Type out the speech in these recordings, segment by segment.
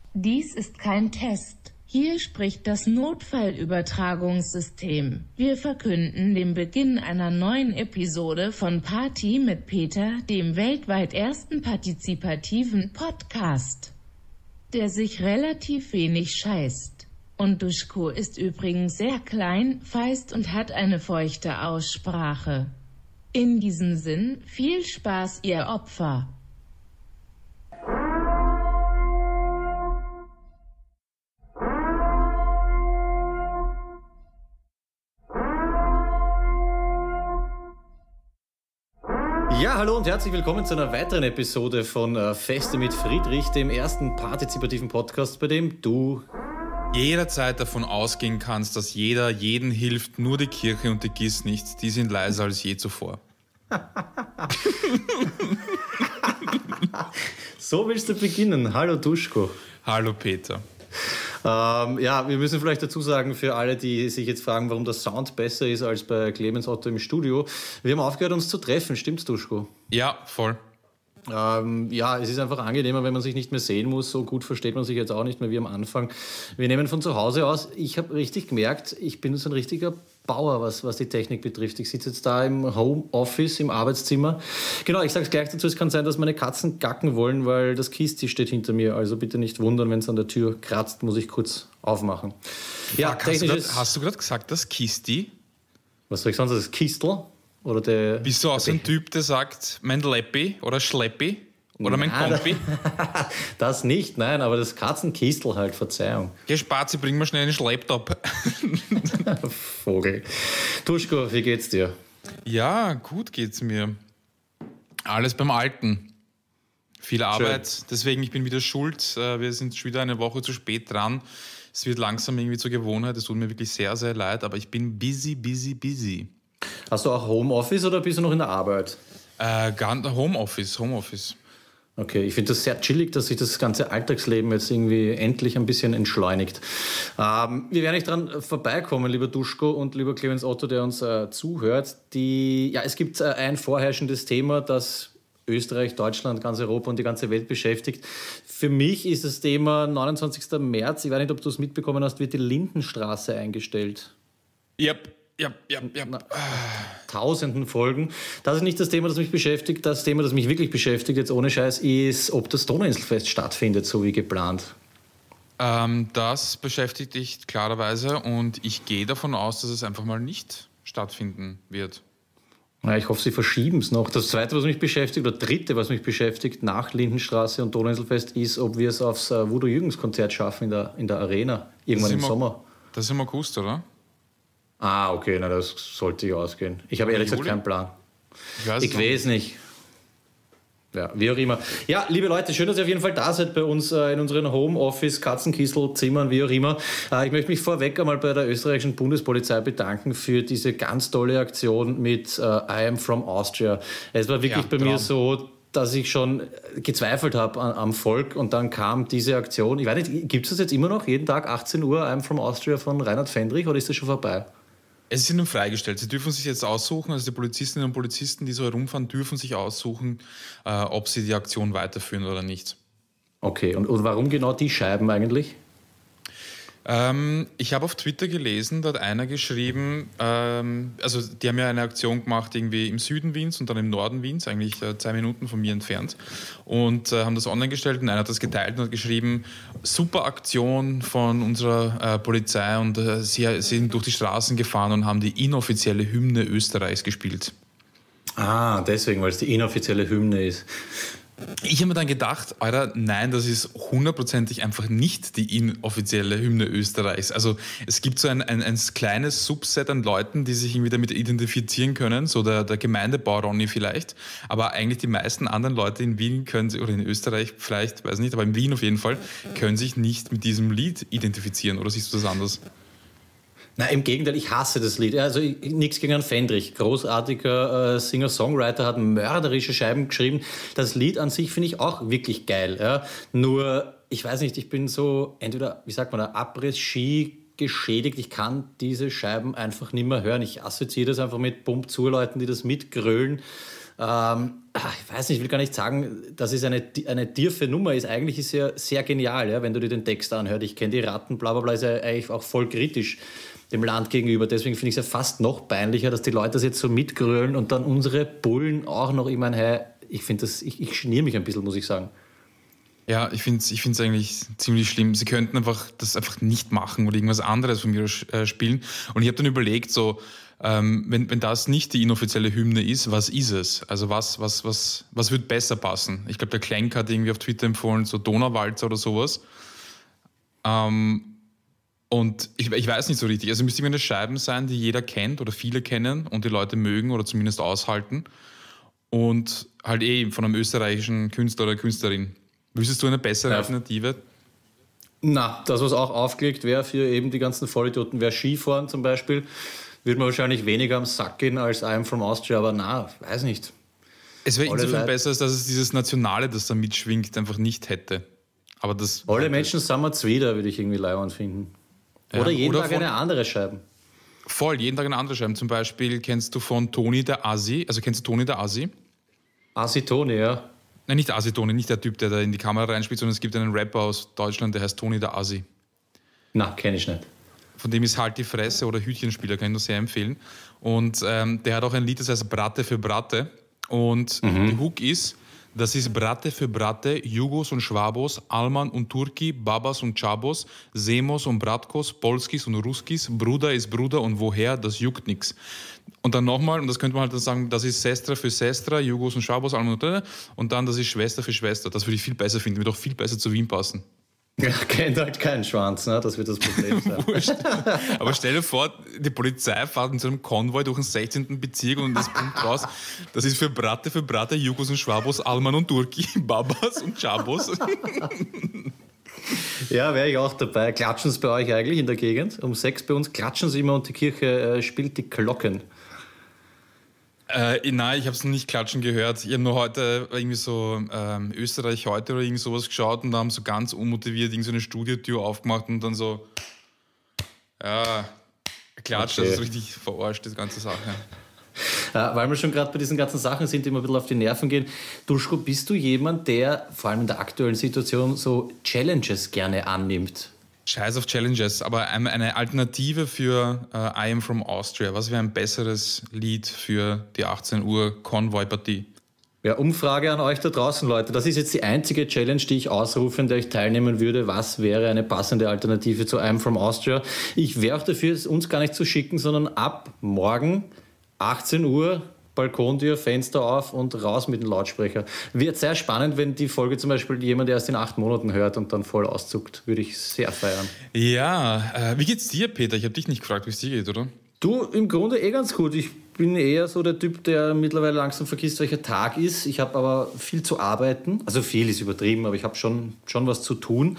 Dies ist kein Test. Hier spricht das Notfallübertragungssystem. Wir verkünden den Beginn einer neuen Episode von Party mit Peter, dem weltweit ersten partizipativen Podcast, der sich relativ wenig scheißt. Und Duschko ist übrigens sehr klein, feist und hat eine feuchte Aussprache. In diesem Sinn, viel Spaß, ihr Opfer. Ja, hallo und herzlich willkommen zu einer weiteren Episode von Feste mit Friedrich, dem ersten partizipativen Podcast, bei dem du jederzeit davon ausgehen kannst, dass jeder jeden hilft, nur die Kirche und die GIS nicht. Die sind leiser als je zuvor. So willst du beginnen. Hallo Duschko. Hallo Peter. Ja, wir müssen vielleicht dazu sagen, für alle, die sich jetzt fragen, warum der Sound besser ist als bei Clemens Otto im Studio, wir haben aufgehört, uns zu treffen. Stimmt's, Duschko? Ja, voll. Ja, es ist einfach angenehmer, wenn man sich nicht mehr sehen muss. So gut versteht man sich jetzt auch nicht mehr wie am Anfang. Wir nehmen von zu Hause aus. Ich habe richtig gemerkt, ich bin so ein richtiger Bauer, was die Technik betrifft. Ich sitze jetzt da im Homeoffice, im Arbeitszimmer. Genau, ich sage es gleich dazu, es kann sein, dass meine Katzen gacken wollen, weil das Kisti steht hinter mir. Also bitte nicht wundern, wenn es an der Tür kratzt, muss ich kurz aufmachen. Ja, hast du gerade gesagt, das Kisti? Was soll ich sagen, das Kistel? Oder der, bist du auch so ein Typ, der sagt, mein Leppi oder Schleppi oder mein Kompi? Das nicht, nein, aber das Katzenkistel halt, Verzeihung. Geh Spazi, bring mir schnell einen Schlepptop. Vogel. Duschko, wie geht's dir? Ja, gut geht's mir. Alles beim Alten. Viel Arbeit, schön. Deswegen ich bin wieder schuld. Wir sind schon wieder eine Woche zu spät dran. Es wird langsam irgendwie zur Gewohnheit. Es tut mir wirklich sehr, sehr leid, aber ich bin busy. Hast du auch Homeoffice oder bist du noch in der Arbeit? Homeoffice. Okay, ich finde das sehr chillig, dass sich das ganze Alltagsleben jetzt irgendwie endlich ein bisschen entschleunigt. Wir werden nicht dran vorbeikommen, lieber Duschko und lieber Clemens Otto, der uns zuhört. Es gibt ein vorherrschendes Thema, das Österreich, Deutschland, ganz Europa und die ganze Welt beschäftigt. Für mich ist das Thema 29. März, ich weiß nicht, ob du es mitbekommen hast, wird die Lindenstraße eingestellt. Yep. Tausenden Folgen. Das ist nicht das Thema, das mich beschäftigt. Das Thema, das mich wirklich beschäftigt, jetzt ohne Scheiß, ist, ob das Donauinselfest stattfindet, so wie geplant. Das beschäftigt dich klarerweise und ich gehe davon aus, dass es einfach mal nicht stattfinden wird. Ja, ich hoffe, sie verschieben es noch. Das Zweite, was mich beschäftigt, oder Dritte, was mich beschäftigt nach Lindenstraße und Donauinselfest, ist, ob wir es aufs Voodoo-Jürgens-Konzert schaffen in der Arena, irgendwann im Sommer. Das ist im August, oder? Ah, okay, na, das sollte ich ausgehen. Ich habe ehrlich gesagt keinen Plan. Ich weiß nicht. Ja, wie auch immer. Ja, liebe Leute, schön, dass ihr auf jeden Fall da seid bei uns in unseren Homeoffice, Katzenkistel, Zimmern, wie auch immer. Ich möchte mich vorweg einmal bei der österreichischen Bundespolizei bedanken für diese ganz tolle Aktion mit I am from Austria. Es war wirklich bei mir so, dass ich schon gezweifelt habe am Volk und dann kam diese Aktion. Ich weiß nicht, gibt es das jetzt immer noch jeden Tag 18 Uhr I am from Austria von Reinhard Fendrich oder ist das schon vorbei? Es ist ihnen freigestellt. Sie dürfen sich jetzt aussuchen, also die Polizistinnen und Polizisten, die so herumfahren, dürfen sich aussuchen, ob sie die Aktion weiterführen oder nicht. Okay, und warum genau die Scheiben eigentlich? Ich habe auf Twitter gelesen, da hat einer geschrieben, also die haben ja eine Aktion gemacht irgendwie im Süden Wiens und dann im Norden Wiens, eigentlich 2 Minuten von mir entfernt und haben das online gestellt und einer hat das geteilt und hat geschrieben, super Aktion von unserer Polizei und sie sind durch die Straßen gefahren und haben die inoffizielle Hymne Österreichs gespielt. Ah, deswegen, weil es die inoffizielle Hymne ist. Ich habe mir dann gedacht, Alter, nein, das ist hundertprozentig einfach nicht die inoffizielle Hymne Österreichs. Also es gibt so ein kleines Subset an Leuten, die sich irgendwie damit identifizieren können, so der Gemeindebau Ronny vielleicht, aber eigentlich die meisten anderen Leute in Wien können sich, oder in Österreich vielleicht, weiß nicht, aber in Wien auf jeden Fall, können sich nicht mit diesem Lied identifizieren. Oder siehst du das anders? Nein, im Gegenteil, ich hasse das Lied. Also nichts gegen einen Fendrich. Großartiger Singer-Songwriter, hat mörderische Scheiben geschrieben. Das Lied an sich finde ich auch wirklich geil. Ja. Nur, ich weiß nicht, ich bin so entweder, wie sagt man, Après-Ski geschädigt. Ich kann diese Scheiben einfach nicht mehr hören. Ich assoziiere das einfach mit Pump-Zu-Leuten, die das mitgrölen. ich weiß nicht, ich will gar nicht sagen, dass es eine tiefe Nummer ist. Eigentlich ist es ja sehr genial, ja, wenn du dir den Text anhörst. Ich kenne die Ratten, bla bla bla, ist ja eigentlich auch voll kritisch dem Land gegenüber. Deswegen finde ich es ja fast noch peinlicher, dass die Leute das jetzt so mitgrölen und dann unsere Bullen auch noch immer ich finde das, ich geniere mich ein bisschen, muss ich sagen. Ja, ich finde es eigentlich ziemlich schlimm. Sie könnten das einfach nicht machen oder irgendwas anderes von mir spielen. Und ich habe dann überlegt, so, wenn das nicht die inoffizielle Hymne ist, was ist es? Also was wird besser passen? Ich glaube, der Klenk hat irgendwie auf Twitter empfohlen, so Donauwalzer oder sowas. Und ich weiß nicht so richtig. Also müsste immer eine Scheibe sein, die jeder kennt oder viele kennen und die Leute mögen oder zumindest aushalten. Und halt von einem österreichischen Künstler oder Künstlerin. Wüsstest du eine bessere Alternative? Na, das, was auch aufgelegt wäre für eben die ganzen Vollidioten, wäre Skifahren zum Beispiel. Würde man wahrscheinlich weniger am Sack gehen als I Am From Austria, aber weiß nicht. Es wäre insofern besser, als dass es dieses Nationale, das da mitschwingt, einfach nicht hätte. Aber das alle Menschen sind wir zuwider, würde ich irgendwie leibend finden. Oder jeden Tag eine andere Scheibe. Voll, jeden Tag eine andere Scheibe. Zum Beispiel kennst du von Toni der Asi, kennst du Toni der Asi? Asi Toni, ja. Nein, nicht Asi Toni, nicht der Typ, der da in die Kamera reinspielt, sondern es gibt einen Rapper aus Deutschland, der heißt Toni der Asi. Na, kenne ich nicht. Von dem ist Halt die Fresse oder Hütchenspieler, kann ich nur sehr empfehlen. Und der hat auch ein Lied, das heißt Bratte für Bratte. Und die Hook ist, das ist Bratte für Bratte, Jugos und Schwabos, Alman und Turki, Babas und Chabos, Semos und Bratkos, Polskis und Ruskis, Bruder ist Bruder und woher, das juckt nix. Und dann nochmal, und das könnte man halt dann sagen, das ist Sestra für Sestra, Jugos und Schwabos, Alman und dann das ist Schwester für Schwester. Das würde ich viel besser finden, würde auch viel besser zu Wien passen. Ja, kennt halt keinen Schwanz, ne? Das wird das Problem sein. Aber stell dir vor, die Polizei fährt in so einem Konvoi durch den 16. Bezirk und das bringt raus, das ist für Bratte, Jugos und Schwabos, Alman und Turki, Babas und Chabos. Ja, wäre ich auch dabei. Klatschen sie bei euch eigentlich in der Gegend? Um 6 bei uns klatschen sie immer und die Kirche spielt die Glocken. Nein, ich habe es nicht klatschen gehört. Ich habe nur heute irgendwie so Österreich heute oder irgend sowas geschaut und da haben so ganz unmotiviert irgend so eine Studiotür aufgemacht und dann so klatscht. Okay. Das ist richtig verarscht, die ganze Sache. Weil wir schon gerade bei diesen ganzen Sachen sind, die mir ein bisschen auf die Nerven gehen. Duschko, bist du jemand, der vor allem in der aktuellen Situation so Challenges gerne annimmt? Scheiß auf Challenges, aber eine Alternative für I Am From Austria. Was wäre ein besseres Lied für die 18 Uhr Konvoi-Partie? Ja, Umfrage an euch da draußen, Leute. Das ist jetzt die einzige Challenge, die ich ausrufe, in der ich teilnehmen würde. Was wäre eine passende Alternative zu I Am From Austria? Ich wäre auch dafür, es uns gar nicht zu schicken, sondern ab morgen 18 Uhr Balkontür, Fenster auf und raus mit dem Lautsprecher. Wird sehr spannend, wenn die Folge zum Beispiel jemand erst in 8 Monaten hört und dann voll auszuckt. Würde ich sehr feiern. Ja, wie geht's dir, Peter? Ich habe dich nicht gefragt, wie es dir geht, oder? Du, im Grunde ganz gut. Ich bin eher so der Typ, der mittlerweile langsam vergisst, welcher Tag ist. Ich habe aber viel zu arbeiten. Also viel ist übertrieben, aber ich habe schon was zu tun.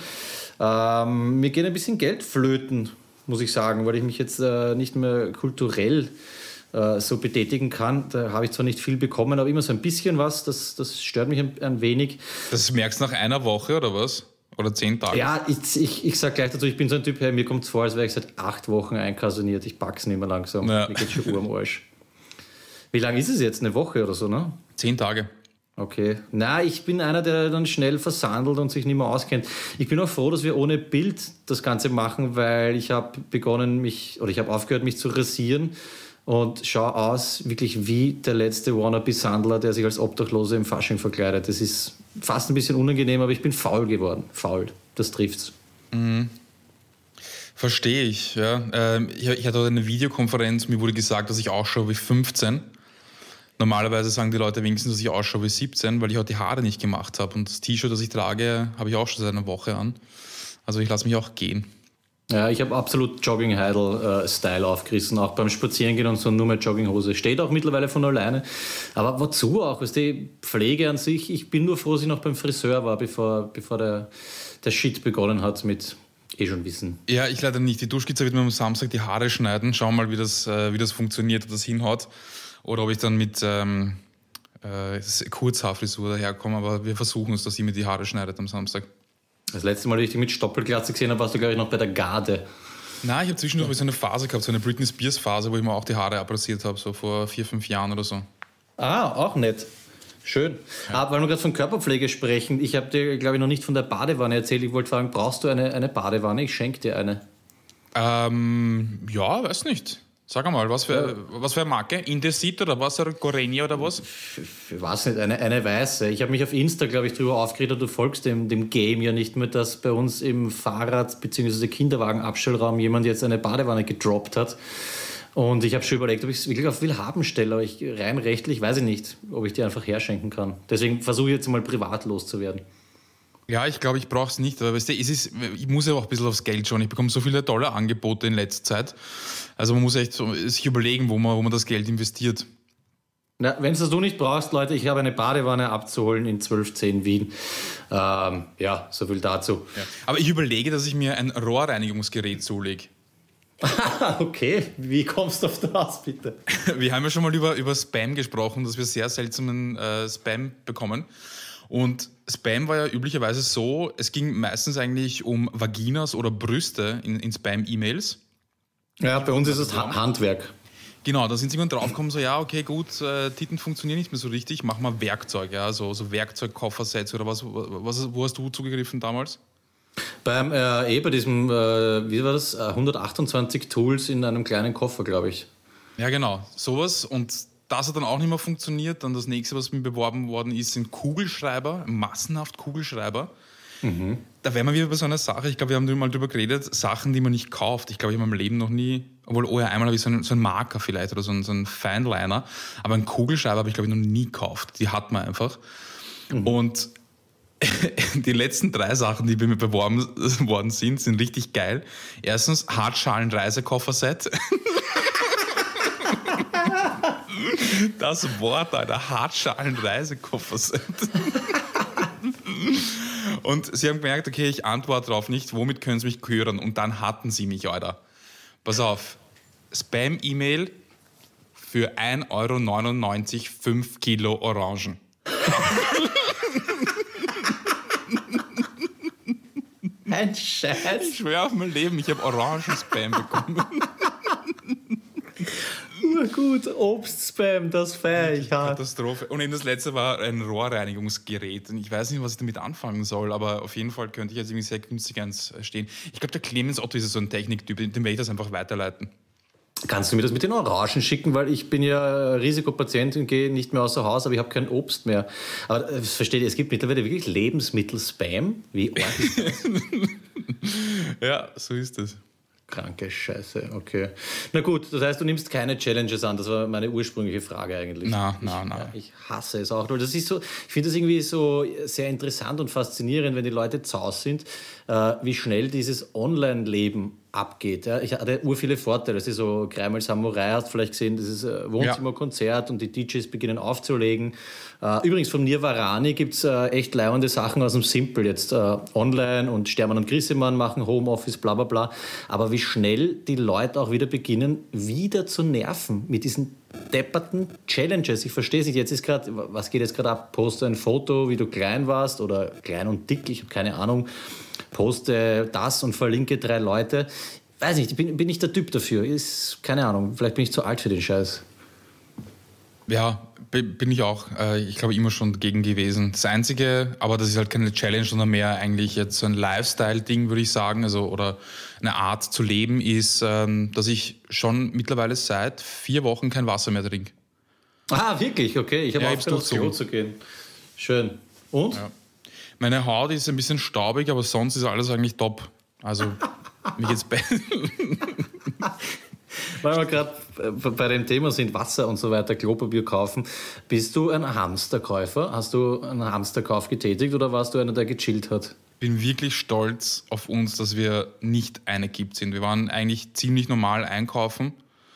Mir geht ein bisschen Geld flöten, muss ich sagen, weil ich mich jetzt nicht mehr kulturell so betätigen kann. Da habe ich zwar nicht viel bekommen, aber immer so ein bisschen was. Das stört mich ein wenig. Das merkst du nach einer Woche oder was? Oder 10 Tage? Ja, ich sage gleich dazu, ich bin so ein Typ, hey, mir kommt es vor, als wäre ich seit 8 Wochen einkaserniert. Ich pack's nicht mehr langsam. Ja. Mir geht schon am Arsch. Wie lange ist es jetzt? Eine Woche oder so, ne? 10 Tage. Okay. Na, ich bin einer, der dann schnell versandelt und sich nicht mehr auskennt. Ich bin auch froh, dass wir ohne Bild das Ganze machen, weil ich habe aufgehört, mich zu rasieren. Und schaue aus wirklich wie der letzte Wannabe-Sandler, der sich als Obdachlose im Fasching verkleidet. Das ist fast ein bisschen unangenehm, aber ich bin faul geworden. Faul, das trifft's. Mhm. Verstehe ich, ja. Ich hatte eine Videokonferenz, mir wurde gesagt, dass ich ausschaue wie 15. Normalerweise sagen die Leute wenigstens, dass ich ausschaue wie 17, weil ich heute die Haare nicht gemacht habe. Und das T-Shirt, das ich trage, habe ich auch schon seit einer Woche an. Also ich lasse mich auch gehen. Ja, ich habe absolut Jogging-Heidel-Style aufgerissen, auch beim Spazierengehen und so, nur mit Jogginghose. Steht auch mittlerweile von alleine. Aber wozu auch? Ist die Pflege an sich? Ich bin nur froh, dass ich noch beim Friseur war, bevor der Shit begonnen hat mit schon wissen. Ja, ich leider nicht. Die Duschkizze wird mir am Samstag die Haare schneiden. Schauen wir mal, wie das funktioniert, ob das hinhaut. Oder ob ich dann mit Kurzhaarfrisur daherkomme. Aber wir versuchen es, dass sie mir die Haare schneidet am Samstag. Das letzte Mal, als ich dich mit Stoppelglatze gesehen habe, warst du, glaube ich, noch bei der Garde. Nein, ich habe zwischendurch so eine Phase gehabt, so eine Britney Spears Phase, wo ich mir auch die Haare abrasiert habe, so vor 4-5 Jahren oder so. Ah, auch nett. Schön. Ja. Weil wir gerade von Körperpflege sprechen, ich habe dir, glaube ich, noch nicht von der Badewanne erzählt. Ich wollte fragen, brauchst du eine Badewanne? Ich schenke dir eine. Ja, weiß nicht. Sag einmal, was für eine Marke? Indesit oder was? Oder Gorenia oder was? Ich weiß nicht, eine weiße. Ich habe mich auf Insta, glaube ich, drüber aufgeregt, du folgst dem Game ja nicht mehr, dass bei uns im Fahrrad- bzw. Kinderwagenabstellraum jemand jetzt eine Badewanne gedroppt hat. Und ich habe schon überlegt, ob ich es wirklich auf Willhaben stelle, aber rein rechtlich weiß ich nicht, ob ich die einfach herschenken kann. Deswegen versuche ich jetzt mal privat loszuwerden. Ja, ich glaube, ich brauche es nicht, aber weißt du, ich muss ja auch ein bisschen aufs Geld schauen. Ich bekomme so viele tolle Angebote in letzter Zeit. Also man muss echt sich überlegen, wo man das Geld investiert. Wenn es das du nicht brauchst, Leute, ich habe eine Badewanne abzuholen in 1210 Wien. Ja, so viel dazu. Ja. Aber ich überlege, dass ich mir ein Rohrreinigungsgerät zulege. Okay, wie kommst du auf das, bitte? Wir haben ja schon mal über Spam gesprochen, dass wir sehr seltsamen Spam bekommen. Und Spam war ja üblicherweise so, es ging meistens eigentlich um Vaginas oder Brüste in Spam-E-Mails. Ja, bei uns ist es Handwerk. Genau, da sind sie irgendwann draufgekommen, so ja, okay, gut, Titten funktionieren nicht mehr so richtig, mach mal Werkzeug, ja, so Werkzeugkoffersets oder was. Wo hast du zugegriffen damals? Bei diesem, wie war das, 128 Tools in einem kleinen Koffer, glaube ich. Ja, genau, sowas. Und das hat dann auch nicht mehr funktioniert. Dann das nächste, was mir beworben worden ist, sind Kugelschreiber, massenhaft Kugelschreiber. Mhm. Da wären wir wieder bei so einer Sache, ich glaube, wir haben mal drüber geredet, Sachen, die man nicht kauft. Ich glaube, ich habe in meinem Leben noch nie, einmal habe ich so einen einen vielleicht oder so einen Fineliner, aber einen Kugelschreiber habe ich, glaube ich, noch nie gekauft. Die hat man einfach. Mhm. Und die letzten 3 Sachen, die bei mir beworben worden sind richtig geil. Erstens Hartschalen-Reisekoffer-Set. Das Wort, Alter, Hartschalen-Reisekoffer-Set. Und sie haben gemerkt, okay, ich antworte darauf nicht, womit können sie mich hören? Und dann hatten sie mich, Alter. Pass auf, Spam-E-Mail für 1,99 € 5 Kilo Orangen. Ein Scheiß. Ich schwöre auf mein Leben, ich habe Orangen-Spam bekommen. Gut, Obst-Spam, das feiere ich hart. Katastrophe. Und eben das letzte war ein Rohrreinigungsgerät. Und ich weiß nicht, was ich damit anfangen soll, aber auf jeden Fall könnte ich jetzt irgendwie sehr günstig eins stehen. Ich glaube, der Clemens Otto ist so ein Techniktyp, dem werde ich das einfach weiterleiten. Kannst du mir das mit den Orangen schicken, weil ich bin ja Risikopatient und gehe nicht mehr außer Haus, aber ich habe kein Obst mehr. Aber versteht ihr, es gibt mittlerweile wirklich Lebensmittel-Spam? Wie arg ist das? Ja, so ist es. Kranke Scheiße, okay. Na gut, das heißt, du nimmst keine Challenges an. Das war meine ursprüngliche Frage eigentlich. Nein. Ich hasse es auch. Weil das ist so, ich finde das irgendwie so sehr interessant und faszinierend, wenn die Leute zaus sind, wie schnell dieses Online-Leben abgeht. Ja, ich hatte viele Vorteile. Das ist so Kreimal Samurai, hast du vielleicht gesehen, das ist Wohnzimmerkonzert und die DJs beginnen aufzulegen. Übrigens von Nirvarani gibt es echt leihende Sachen aus dem Simple jetzt online und Stermann und Grissemann machen Homeoffice, bla bla bla. Aber wie schnell die Leute auch wieder beginnen, wieder zu nerven mit diesen depperten Challenges. Ich verstehe es nicht. Jetzt ist gerade, was geht jetzt gerade ab? Poste ein Foto, wie du klein warst oder klein und dick, ich habe keine Ahnung. Poste das und verlinke 3 Leute. Weiß nicht, bin nicht der Typ dafür. Ist, keine Ahnung, vielleicht bin ich zu alt für den Scheiß. Ja, bin ich auch. Ich glaube, immer schon dagegen gewesen. Das Einzige, aber das ist halt keine Challenge, sondern mehr eigentlich jetzt so ein Lifestyle-Ding, würde ich sagen, also oder eine Art zu leben, ist, dass ich schon mittlerweile seit 4 Wochen kein Wasser mehr trinke. Ah, wirklich? Okay, ich habe aufgehört, aufs Klo zu gehen. Schön. Und? Ja. Meine Haut ist ein bisschen staubig, aber sonst ist alles eigentlich top. Also, mir geht's besser. Weil wir gerade bei dem Thema sind, Wasser und so weiter, Klopapier kaufen. Bist du ein Hamsterkäufer? Hast du einen Hamsterkauf getätigt oder warst du einer, der gechillt hat? Ich bin wirklich stolz auf uns, dass wir nicht eine Kipp sind. Wir waren eigentlich ziemlich normal einkaufen.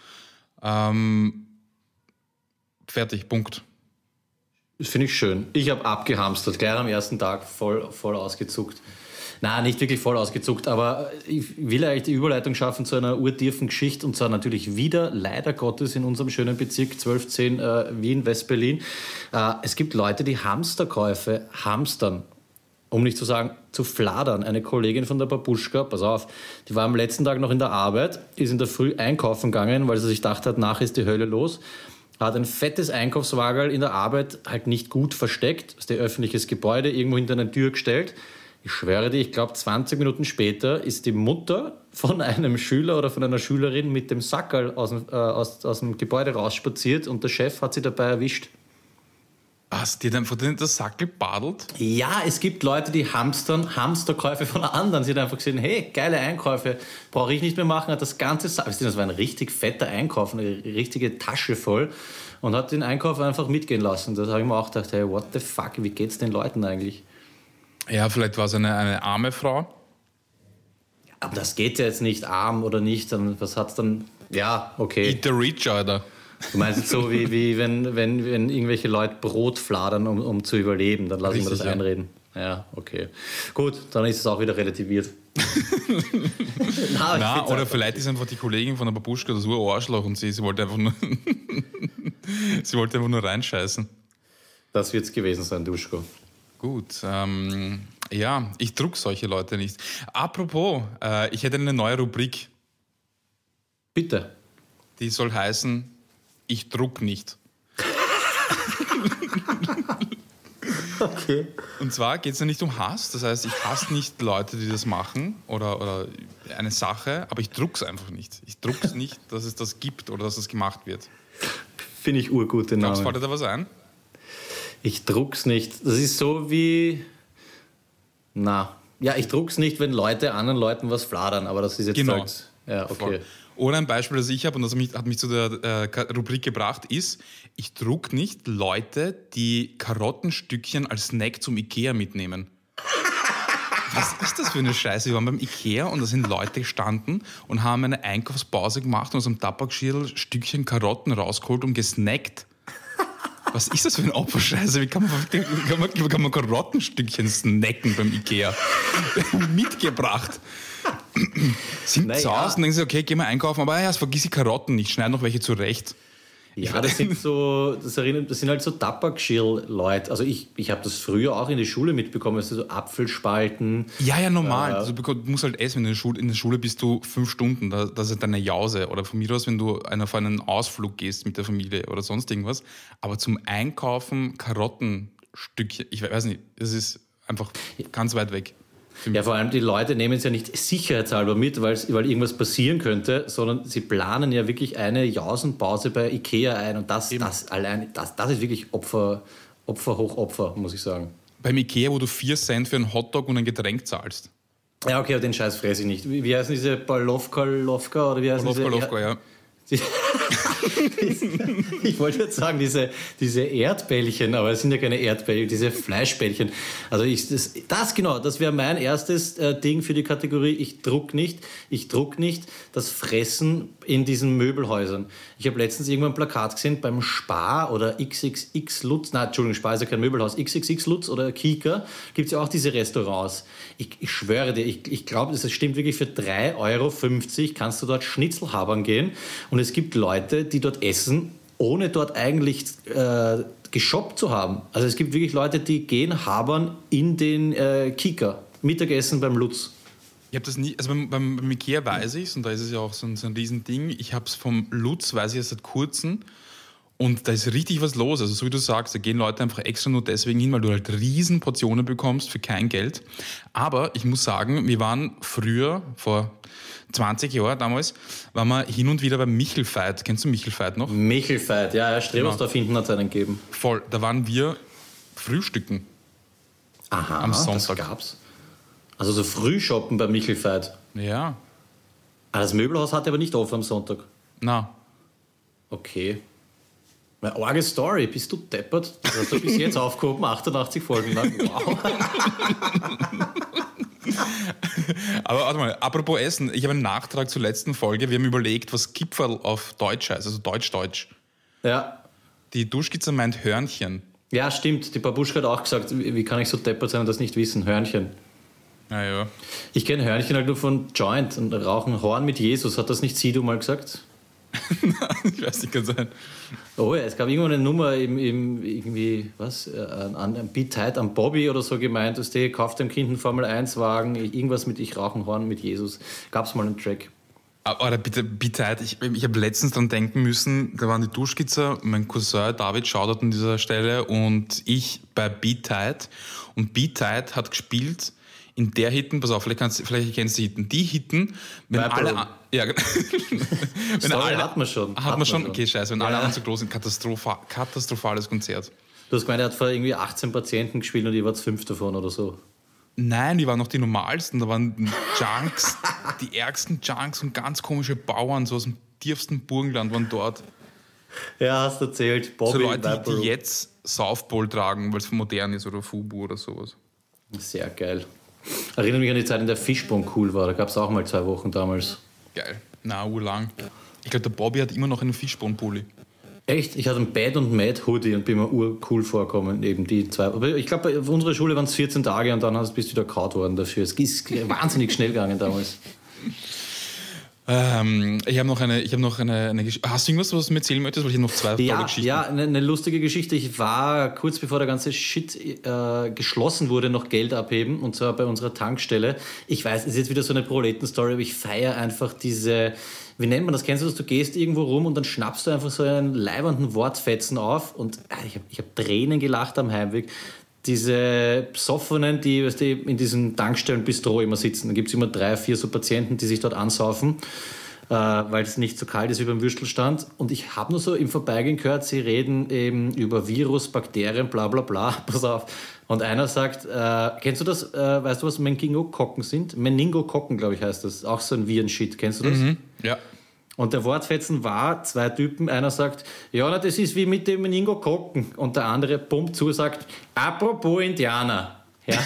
Fertig, Punkt. Das finde ich schön. Ich habe abgehamstert, gleich am ersten Tag voll ausgezuckt. Nein, nicht wirklich voll ausgezuckt, aber ich will eigentlich die Überleitung schaffen zu einer urtiefen Geschichte und zwar natürlich wieder, leider Gottes, in unserem schönen Bezirk 1210 Wien, West-Berlin. Es gibt Leute, die Hamsterkäufe hamstern, um nicht zu sagen, zu fladern. Eine Kollegin von der Babuschka, pass auf, die war am letzten Tag noch in der Arbeit, ist in der Früh einkaufen gegangen, weil sie sich gedacht hat, nachher ist die Hölle los. hat ein fettes Einkaufswagen in der Arbeit halt nicht gut versteckt, aus dem öffentliches Gebäude irgendwo hinter eine Tür gestellt. Ich schwöre dir, ich glaube 20 Minuten später ist die Mutter von einem Schüler oder von einer Schülerin mit dem Sackerl aus dem Gebäude rausspaziert und der Chef hat sie dabei erwischt. Hast du dir dann von denen das Sackel badelt? Ja, es gibt Leute, die hamstern Hamsterkäufe von anderen. Sie hat einfach gesehen, hey, geile Einkäufe, brauche ich nicht mehr machen. Hat das ganze Sackel, das war ein richtig fetter Einkauf, eine richtige Tasche voll und hat den Einkauf einfach mitgehen lassen. Da habe ich mir auch gedacht, hey, what the fuck, wie geht's den Leuten eigentlich? Ja, vielleicht war es eine arme Frau. Aber das geht ja jetzt nicht, arm oder nicht. Was hat's dann? Ja, okay. Eat the rich, Alter. Du meinst jetzt so, wie wenn irgendwelche Leute Brot fladern, um zu überleben. Dann lassen wir das einreden. Ja, okay. Gut, dann ist es auch wieder relativiert. Oder vielleicht ist einfach die Kollegin von der Babuschka das Arschloch und sie wollte einfach nur sie wollte einfach nur reinscheißen. Das wird es gewesen sein, Duschko. Gut, ja, ich druck solche Leute nicht. Apropos, ich hätte eine neue Rubrik. Bitte. Die soll heißen, ich druck nicht. Okay. Und zwar geht es ja nicht um Hass, das heißt, ich hasse nicht Leute, die das machen oder eine Sache, aber ich druck's einfach nicht. Ich druck's nicht, dass es das gibt oder dass es gemacht wird. Finde ich urgute Namen. Fällt dir da was ein? Ich druck's nicht. Das ist so wie... ich druck's nicht, wenn Leute anderen Leuten was fladern, aber das ist jetzt... Genau. Halt, ja, okay. Voll. Oder ein Beispiel, das ich habe, und das hat mich zu der Rubrik gebracht, ist, ich druck nicht Leute, die Karottenstückchen als Snack zum Ikea mitnehmen. Was ist das für eine Scheiße? Wir waren beim Ikea und da sind Leute gestanden und haben eine Einkaufspause gemacht und aus einem Tabakschirl Stückchen Karotten rausgeholt und gesnackt. Was ist das für ein Opferscheiße? Wie kann man Karottenstückchen snacken beim Ikea? Mitgebracht. Sind zu Hause und denken sie, okay, gehen wir einkaufen, aber ja, vergiss die Karotten nicht, schneid noch welche zurecht. Ja, das sind halt so Tabakschirl-Leute. Also ich habe das früher auch in der Schule mitbekommen, also so Apfelspalten. Ja, normal. Also du musst halt essen, wenn du in der Schule bist du 5 Stunden, das ist deine Jause. Oder von mir aus, wenn du auf einen Ausflug gehst mit der Familie oder sonst irgendwas. Aber zum Einkaufen Karottenstückchen, ich weiß nicht, das ist einfach ganz weit weg. Ja, vor allem die Leute nehmen es ja nicht sicherheitshalber mit, weil irgendwas passieren könnte, sondern sie planen ja wirklich eine Jausenpause bei Ikea ein und das ist wirklich Opfer hoch Opfer, muss ich sagen. Beim Ikea, wo du 4 Cent für einen Hotdog und ein Getränk zahlst. Ja, okay, aber den Scheiß fresse ich nicht. Wie heißen diese Balowka oder wie heißen diese? Ja. Ich wollte jetzt sagen, diese Erdbällchen, aber es sind ja keine Erdbällchen, diese Fleischbällchen. Also das wäre mein erstes Ding für die Kategorie, ich druck nicht das Fressen in diesen Möbelhäusern. Ich habe letztens irgendwann ein Plakat gesehen beim Spar oder XXX Lutz, Spar ist ja kein Möbelhaus, XXX Lutz oder Kika, gibt es ja auch diese Restaurants. Ich schwöre dir, ich glaube, das stimmt wirklich, für 3,50 € kannst du dort Schnitzel habern gehen. Und es gibt Leute, die dort essen, ohne dort eigentlich geshoppt zu haben. Also es gibt wirklich Leute, die gehen habern in den Kika. Mittagessen beim Lutz. Ich habe das nie, also beim Ikea weiß ich es, und da ist es ja auch so ein Riesending. Ich habe es vom Lutz, weiß ich erst seit kurzem. Und da ist richtig was los. Also so wie du sagst, da gehen Leute einfach extra nur deswegen hin, weil du halt riesen Portionen bekommst für kein Geld. Aber ich muss sagen, wir waren früher, vor 20 Jahren damals, waren wir hin und wieder beim Michelfeit. Kennst du Michelfeit noch? Michelfeit, ja, Strebersdorf hinten hat es einen gegeben. Voll, da waren wir frühstücken. Aha, am Sonntag. Das gab's. Also so Frühshoppen beim Michelfeit. Ja. Das Möbelhaus hatte aber nicht offen am Sonntag. Na. Okay. Eine arge Story, bist du deppert? Das hast du bis jetzt aufgehoben, 88 Folgen lang. Wow. Aber warte mal, apropos Essen, ich habe einen Nachtrag zur letzten Folge. Wir haben überlegt, was Kipferl auf Deutsch heißt, also Deutsch. Ja. Die Duschkizze meint Hörnchen. Ja, stimmt. Die Babuschka hat auch gesagt, wie kann ich so deppert sein und das nicht wissen? Hörnchen. Ja. Ich kenne Hörnchen halt nur von Joint und rauchen Horn mit Jesus. Hat das nicht Sido mal gesagt? Ich weiß nicht, kann sein. Oh ja, es gab irgendwann eine Nummer irgendwie, an Beat Tight am Bobby oder so gemeint, dass der kauft dem Kind einen Formel-1-Wagen, irgendwas mit ich rauche einen Horn mit Jesus. Gab es mal einen Track. Aber bitte halt, ich habe letztens dran denken müssen, da waren die Duschkizzer, mein Cousin David schaut an dieser Stelle und ich bei Beat-Tide. Und Beat-Tide hat gespielt in der Hitten, pass auf, vielleicht kennst du die Hitten. Die Hitten, wenn alle... Ja, wenn alle, hat man schon. Hat man schon? Okay, scheiße, wenn alle anderen so groß sind, katastrophales Konzert. Du hast gemeint, er hat vor irgendwie 18 Patienten gespielt und ihr wart 5 davon oder so. Nein, die waren noch die normalsten. Da waren Junks, die ärgsten Junks und ganz komische Bauern, so aus dem tiefsten Burgenland waren dort. Ja, hast du erzählt. Bobby so Leute, die jetzt Southpole tragen, weil es modern ist oder Fubu oder sowas. Sehr geil. Erinnere mich an die Zeit, in der Fishbone cool war. Da gab es auch mal 2 Wochen damals. Geil. Na, urlang. Ich glaube, der Bobby hat immer noch einen Fishbone-Pulli. Echt? Ich hatte einen Bad und Mad Hoodie und bin mir urcool vorkommen, eben die 2. Aber ich glaube, auf unserer Schule waren es 14 Tage und dann bist du wieder kaut worden dafür. Es ist wahnsinnig schnell gegangen damals. Ich habe noch eine Geschichte. Hast du irgendwas, was du mir erzählen möchtest? Weil ich habe noch 2 tolle Geschichten. Ja, eine lustige Geschichte. Ich war kurz bevor der ganze Shit geschlossen wurde, noch Geld abheben. Und zwar bei unserer Tankstelle. Ich weiß, es ist jetzt wieder so eine Proleten-Story, aber ich feiere einfach diese... Wie nennt man das? Kennst du das? Du gehst irgendwo rum und dann schnappst du einfach so einen leibernden Wortfetzen auf. Und ich hab Tränen gelacht am Heimweg. Diese Besoffenen, die in diesen Tankstellen-Bistro immer sitzen. Da gibt es immer 3, 4 so Patienten, die sich dort ansaufen, weil es nicht so kalt ist wie beim Würstelstand. Und ich habe nur so im Vorbeigehen gehört, sie reden eben über Virus, Bakterien, bla bla bla. Pass auf. Und einer sagt, kennst du das, weißt du, was Meningokokken sind? Meningokokken, glaube ich, heißt das. Auch so ein Virenshit. Kennst du das? Mhm, ja. Und der Wortfetzen war 2 Typen. Einer sagt, ja, na, das ist wie mit dem Meningokokken. Und der andere pumpt zu, sagt, apropos Indianer. Ja.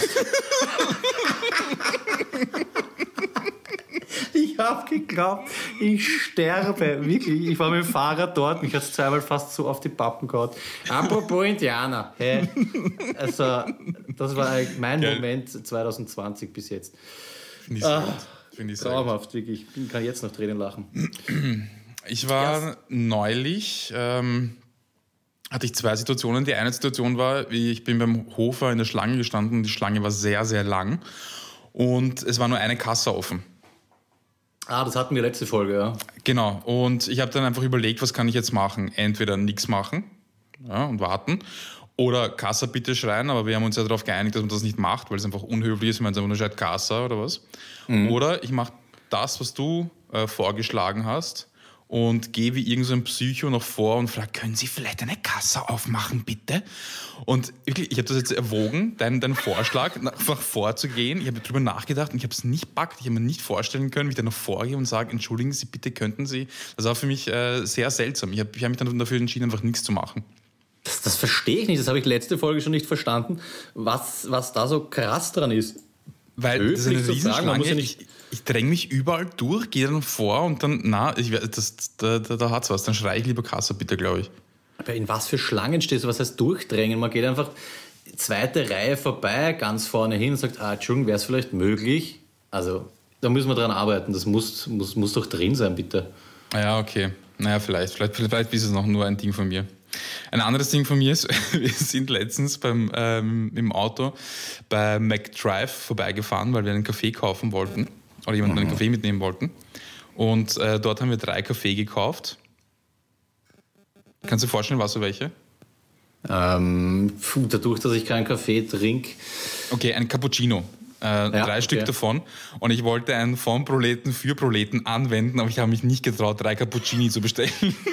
Ich habe geglaubt, ich sterbe. Wirklich, ich war mit dem Fahrrad dort. Mich hat es 2-mal fast so auf die Pappen gehauen. Apropos Indianer. Hey. Also, das war mein Moment 2020 bis jetzt. Finde ich sehr gut. Traumhaft, wirklich. Ich kann jetzt noch Tränen lachen. Ich war neulich, hatte ich 2 Situationen. Die eine Situation war, ich bin beim Hofer in der Schlange gestanden und die Schlange war sehr, sehr lang und es war nur eine Kasse offen. Das hatten wir letzte Folge, ja. Genau, und ich habe dann einfach überlegt, was kann ich jetzt machen? Entweder nichts machen und warten oder Kassa bitte schreien, aber wir haben uns ja darauf geeinigt, dass man das nicht macht, weil es einfach unhöflich ist, wenn man einfach nur schreit Kassa oder was. Mhm. Oder ich mache das, was du vorgeschlagen hast und gehe wie irgend so ein Psycho noch vor und frage, können Sie vielleicht eine Kassa aufmachen, bitte? Und wirklich, ich habe das jetzt erwogen, deinen Vorschlag, einfach vorzugehen. Ich habe darüber nachgedacht und ich habe es nicht packt. Ich habe mir nicht vorstellen können, wie ich dann noch vorgehe und sage, entschuldigen Sie, bitte könnten Sie. Das war für mich sehr seltsam. Ich hab mich dann dafür entschieden, einfach nichts zu machen. Das verstehe ich nicht, das habe ich letzte Folge schon nicht verstanden, was da so krass dran ist. Weil das ist eine Riesenschlange, ich dränge mich überall durch, gehe dann vor und dann, da hat's was, dann schreie ich lieber Kassa bitte, glaube ich. Aber in was für Schlangen stehst du, was heißt durchdrängen? Man geht einfach 2. Reihe vorbei, ganz vorne hin und sagt, Entschuldigung, wäre es vielleicht möglich? Also, da müssen wir dran arbeiten, das muss doch drin sein, bitte. Ja, okay. Naja, vielleicht ist es noch nur ein Ding von mir. Ein anderes Ding von mir ist, wir sind letztens im Auto bei McDrive vorbeigefahren, weil wir einen Kaffee kaufen wollten oder jemanden einen Kaffee mitnehmen wollten. Und dort haben wir 3 Kaffee gekauft. Kannst du dir vorstellen, was für welche? Dadurch, dass ich keinen Kaffee trinke. Okay, ein Cappuccino. 3 Stück davon. Und ich wollte einen von Proleten für Proleten anwenden, aber ich habe mich nicht getraut, 3 Cappuccini zu bestellen.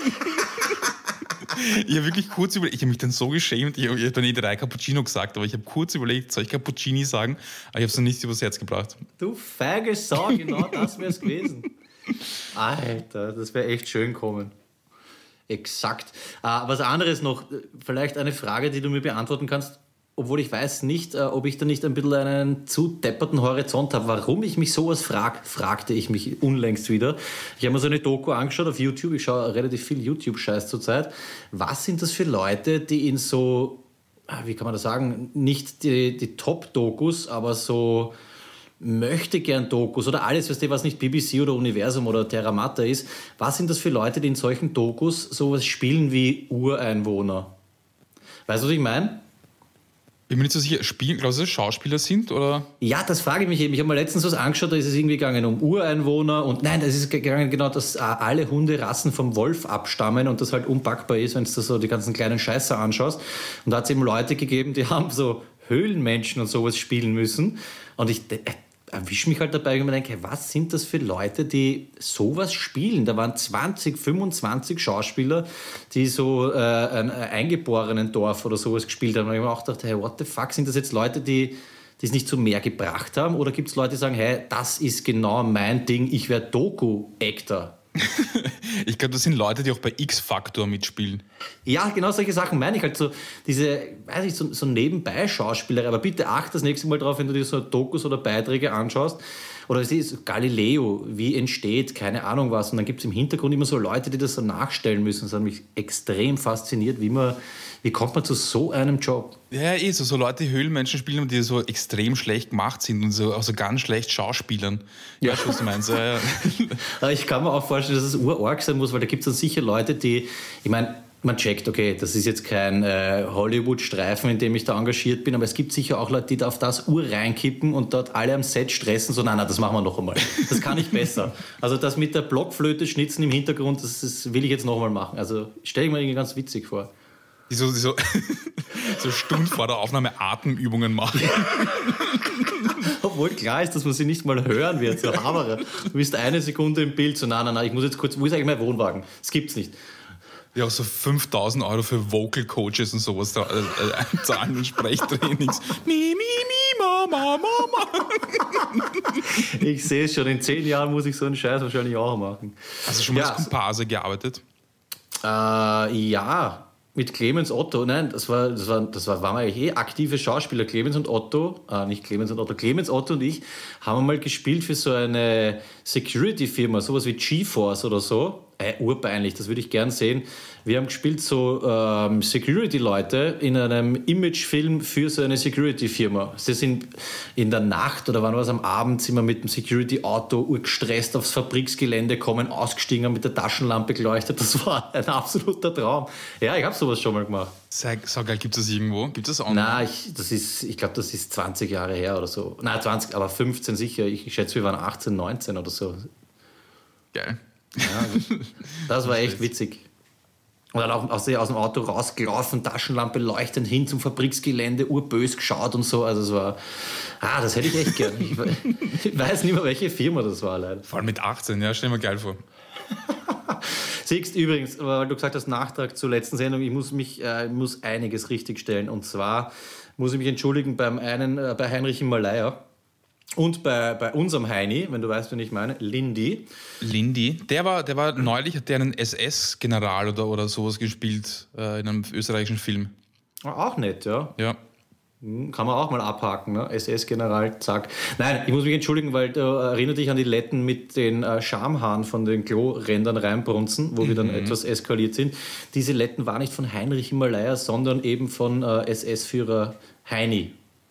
Ich habe wirklich kurz überlegt, ich habe mich dann so geschämt, ich habe dann 3 Cappuccino gesagt, aber ich habe kurz überlegt, soll ich Cappuccini sagen? Aber ich habe es noch nicht übers Herz gebracht. Du feige Sau, genau das wäre es gewesen. Alter, das wäre echt schön kommen. Exakt. Was anderes noch, vielleicht eine Frage, die du mir beantworten kannst, obwohl ich weiß nicht, ob ich da nicht ein bisschen einen zu depperten Horizont habe. Warum ich mich sowas fragte ich mich unlängst wieder. Ich habe mir so eine Doku angeschaut auf YouTube. Ich schaue relativ viel YouTube-Scheiß zurzeit. Was sind das für Leute, die in so, wie kann man das sagen, nicht die Top-Dokus, aber so Möchtegern-Dokus oder alles, was nicht BBC oder Universum oder Terra Mata ist. Was sind das für Leute, die in solchen Dokus sowas spielen wie Ureinwohner? Weißt du, was ich meine? Ich bin nicht so sicher, glaubst du, dass Schauspieler sind, oder? Ja, das frage ich mich eben. Ich habe mir letztens was angeschaut, da ist es irgendwie gegangen um Ureinwohner und nein, es ist gegangen genau, dass alle Hunderassen vom Wolf abstammen und das halt unpackbar ist, wenn du so die ganzen kleinen Scheißer anschaust. Und da hat es eben Leute gegeben, die haben so Höhlenmenschen und sowas spielen müssen. Und ich erwische mich halt dabei und mir denke, was sind das für Leute, die sowas spielen? Da waren 20, 25 Schauspieler, die so ein eingeborenen Dorf oder sowas gespielt haben. Und ich habe mir auch gedacht, hey, what the fuck, sind das jetzt Leute, die es nicht zu mehr gebracht haben? Oder gibt es Leute, die sagen, hey, das ist genau mein Ding, ich werde Doku-Actor? Ich glaube, das sind Leute, die auch bei X-Factor mitspielen. Ja, genau solche Sachen meine ich halt so, diese, weiß ich, so nebenbei Schauspieler, aber bitte achte das nächste Mal drauf, wenn du dir so Dokus oder Beiträge anschaust, oder es ist Galileo, wie entsteht, keine Ahnung was, und dann gibt es im Hintergrund immer so Leute, die das so nachstellen müssen. Das hat mich extrem fasziniert, wie kommt man zu so einem Job? Ja, so Leute, die Höhlenmenschen spielen, die so extrem schlecht gemacht sind und so also ganz schlecht schauspielern. Ja, weißt du, was du meinst? Ja. Aber ich kann mir auch vorstellen, dass es urarg sein muss, weil da gibt es dann sicher Leute, die, ich meine, man checkt, okay, das ist jetzt kein Hollywood-Streifen, in dem ich da engagiert bin, aber es gibt sicher auch Leute, die da auf das reinkippen und dort alle am Set stressen, so, nein, das machen wir noch einmal. Das kann ich besser. Also das mit der Blockflöte schnitzen im Hintergrund, das will ich jetzt noch einmal machen. Also stelle ich mir irgendwie ganz witzig vor. Die so Stunden vor der Aufnahme Atemübungen machen. Obwohl klar ist, dass man sie nicht mal hören wird. So, aber du bist eine Sekunde im Bild, so nein, ich muss jetzt kurz, wo ist eigentlich mein Wohnwagen? Das gibt's nicht. Ja, auch so 5.000 € für Vocal Coaches und sowas da zahlen und Sprechtrainings. Mi, Mama. Ich sehe es schon, in 10 Jahren muss ich so einen Scheiß wahrscheinlich auch machen. Hast du schon mal als Komparse gearbeitet? Ja. Mit Clemens Otto, nein, waren eigentlich aktive Schauspieler. Clemens Otto und ich haben mal gespielt für so eine Security-Firma, sowas wie GeForce oder so. Urpeinlich, das würde ich gern sehen. Wir haben gespielt so Security-Leute in einem Imagefilm für so eine Security-Firma. Sie sind in der Nacht oder wann war es am Abend, sind wir mit dem Security-Auto urgestresst aufs Fabriksgelände kommen, ausgestiegen, haben mit der Taschenlampe geleuchtet. Das war ein absoluter Traum. Ja, ich habe sowas schon mal gemacht. So geil, gibt es das irgendwo? Gibt es das online? Nein, ich glaube, das ist 20 Jahre her oder so. Nein, 20, aber 15 sicher. Ich schätze, wir waren 18, 19 oder so. Geil. Ja, das war echt witzig. Und dann auch aus dem Auto rausgelaufen, Taschenlampe leuchtend hin zum Fabriksgelände, urbös geschaut und so. Also es war, das hätte ich echt gern. Ich weiß nicht mehr, welche Firma das war, leider. Vor allem mit 18, ja, stell mir geil vor. Siehst übrigens, weil du gesagt hast, Nachtrag zur letzten Sendung, ich muss einiges richtigstellen. Und zwar muss ich mich entschuldigen bei Heinrich Himalaya. Und bei unserem Heini, wenn du weißt, wen ich meine, Lindy. Der war neulich, hat der einen SS-General oder sowas gespielt in einem österreichischen Film. Auch nett, ja. Ja. Kann man auch mal abhaken, ne? SS-General, zack. Nein, ich muss mich entschuldigen, weil du erinnerst dich an die Letten mit den Schamhaaren von den Klorändern reinbrunzen, wo wir dann etwas eskaliert sind. Diese Letten waren nicht von Heinrich Himalaya, sondern eben von SS-Führer Heini.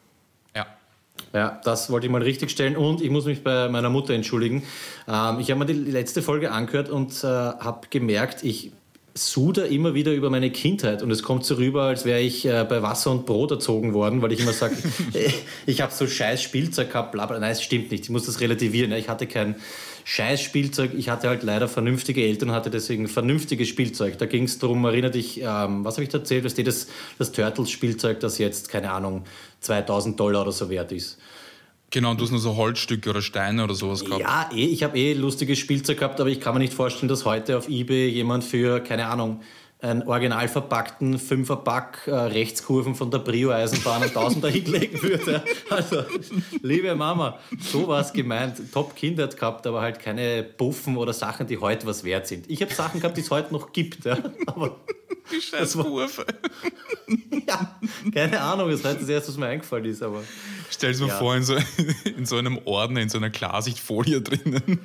Ja, das wollte ich mal richtigstellen und ich muss mich bei meiner Mutter entschuldigen. Ich habe mir die letzte Folge angehört und habe gemerkt, ich suder immer wieder über meine Kindheit und es kommt so rüber, als wäre ich bei Wasser und Brot erzogen worden, weil ich immer sage, ich habe so scheiß Spielzeug gehabt, bla bla. Nein, es stimmt nicht, ich muss das relativieren. Ich hatte kein scheiß Spielzeug, ich hatte halt leider vernünftige Eltern, hatte deswegen vernünftiges Spielzeug. Da ging es darum, erinnere dich, was habe ich da erzählt, das Turtles-Spielzeug, das jetzt, keine Ahnung, $2.000 oder so wert ist. Genau, und du hast nur so Holzstücke oder Steine oder sowas gehabt. Ja, ich habe lustiges Spielzeug gehabt, aber ich kann mir nicht vorstellen, dass heute auf eBay jemand für, keine Ahnung, einen original verpackten 5er-Pack Rechtskurven von der Brio-Eisenbahn und 1000er hinlegen würde. Also, liebe Mama, sowas gemeint. Top-Kindheit gehabt, aber halt keine Puffen oder Sachen, die heute was wert sind. Ich habe Sachen gehabt, die es heute noch gibt. Ja, aber die scheiß Kurve. Ja, keine Ahnung, das ist heute das Erste, was mir eingefallen ist. Aber stell dir mal vor, in so einem Ordner, in so einer Klarsichtfolie drinnen.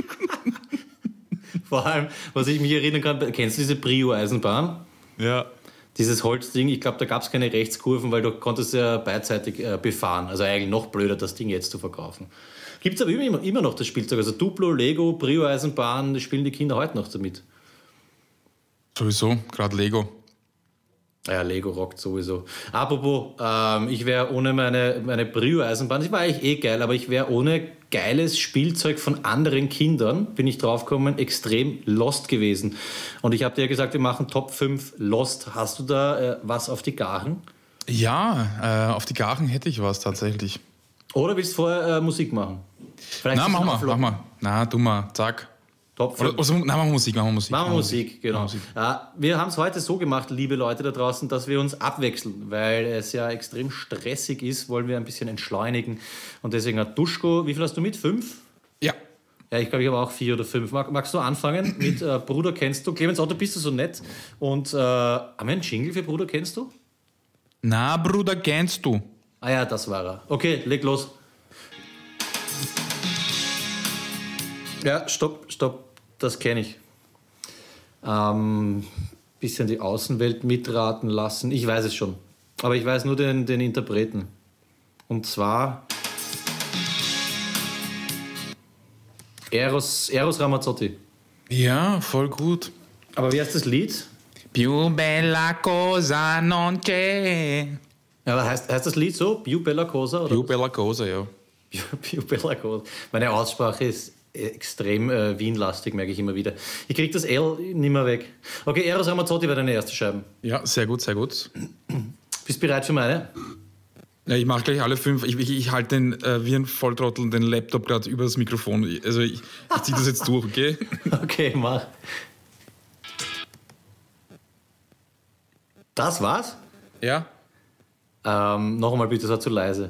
Vor allem, was ich mich erinnern kann, kennst du diese Brio-Eisenbahn? Ja. Dieses Holzding, ich glaube, da gab es keine Rechtskurven, weil du konntest ja beidseitig befahren. Also eigentlich noch blöder, das Ding jetzt zu verkaufen. Gibt es aber immer noch das Spielzeug. Also Duplo, Lego, Brio-Eisenbahn, das spielen die Kinder heute noch damit. Sowieso, gerade Lego. Ja, Lego rockt sowieso. Apropos, ich wäre ohne meine Brio-Eisenbahn, die war eigentlich eh geil, aber ich wäre ohne geiles Spielzeug von anderen Kindern, bin ich draufgekommen, extrem lost gewesen. Und ich habe dir ja gesagt, wir machen Top 5 Lost. Hast du da was auf die Garen? Ja, auf die Garen hätte ich was tatsächlich. Oder willst du vorher Musik machen? Na, mach mal. Na, du mal, zack. Top 5. Machen wir Musik. Machen wir Musik, genau. Musik. Wir haben es heute so gemacht, liebe Leute da draußen, dass wir uns abwechseln, weil es ja extrem stressig ist, wollen wir ein bisschen entschleunigen. Und deswegen hat Duschko, wie viel hast du mit? 5? Ja. Ja, ich glaube, ich habe auch 4 oder 5. Magst du anfangen mit Bruder kennst du? Clemens Otto, bist du so nett? Und haben wir einen Jingle für Bruder kennst du? Na, Bruder kennst du? Ah ja, das war er. Okay, leg los. Ja, stopp. Das kenne ich. Bisschen die Außenwelt mitraten lassen. Ich weiß es schon. Aber ich weiß nur den Interpreten. Und zwar Eros Ramazzotti. Ja, voll gut. Aber wie heißt das Lied? Più bella cosa non c'è. Ja, aber heißt das Lied so? Più bella cosa? Oder? Più bella cosa, ja. Più bella cosa. Meine Aussprache ist extrem Wien-lastig, merke ich immer wieder. Ich kriege das L nicht mehr weg. Okay, Eros Ramazzotti war deine erste Scheibe. Ja, sehr gut. Bist du bereit für meine? Ja, ich mache gleich alle 5. Ich halte den wie ein Volltrottel den Laptop gerade über das Mikrofon. Also ich ziehe das jetzt durch, okay? Okay, mach. Das war's? Ja. Noch einmal bitte, das war zu leise.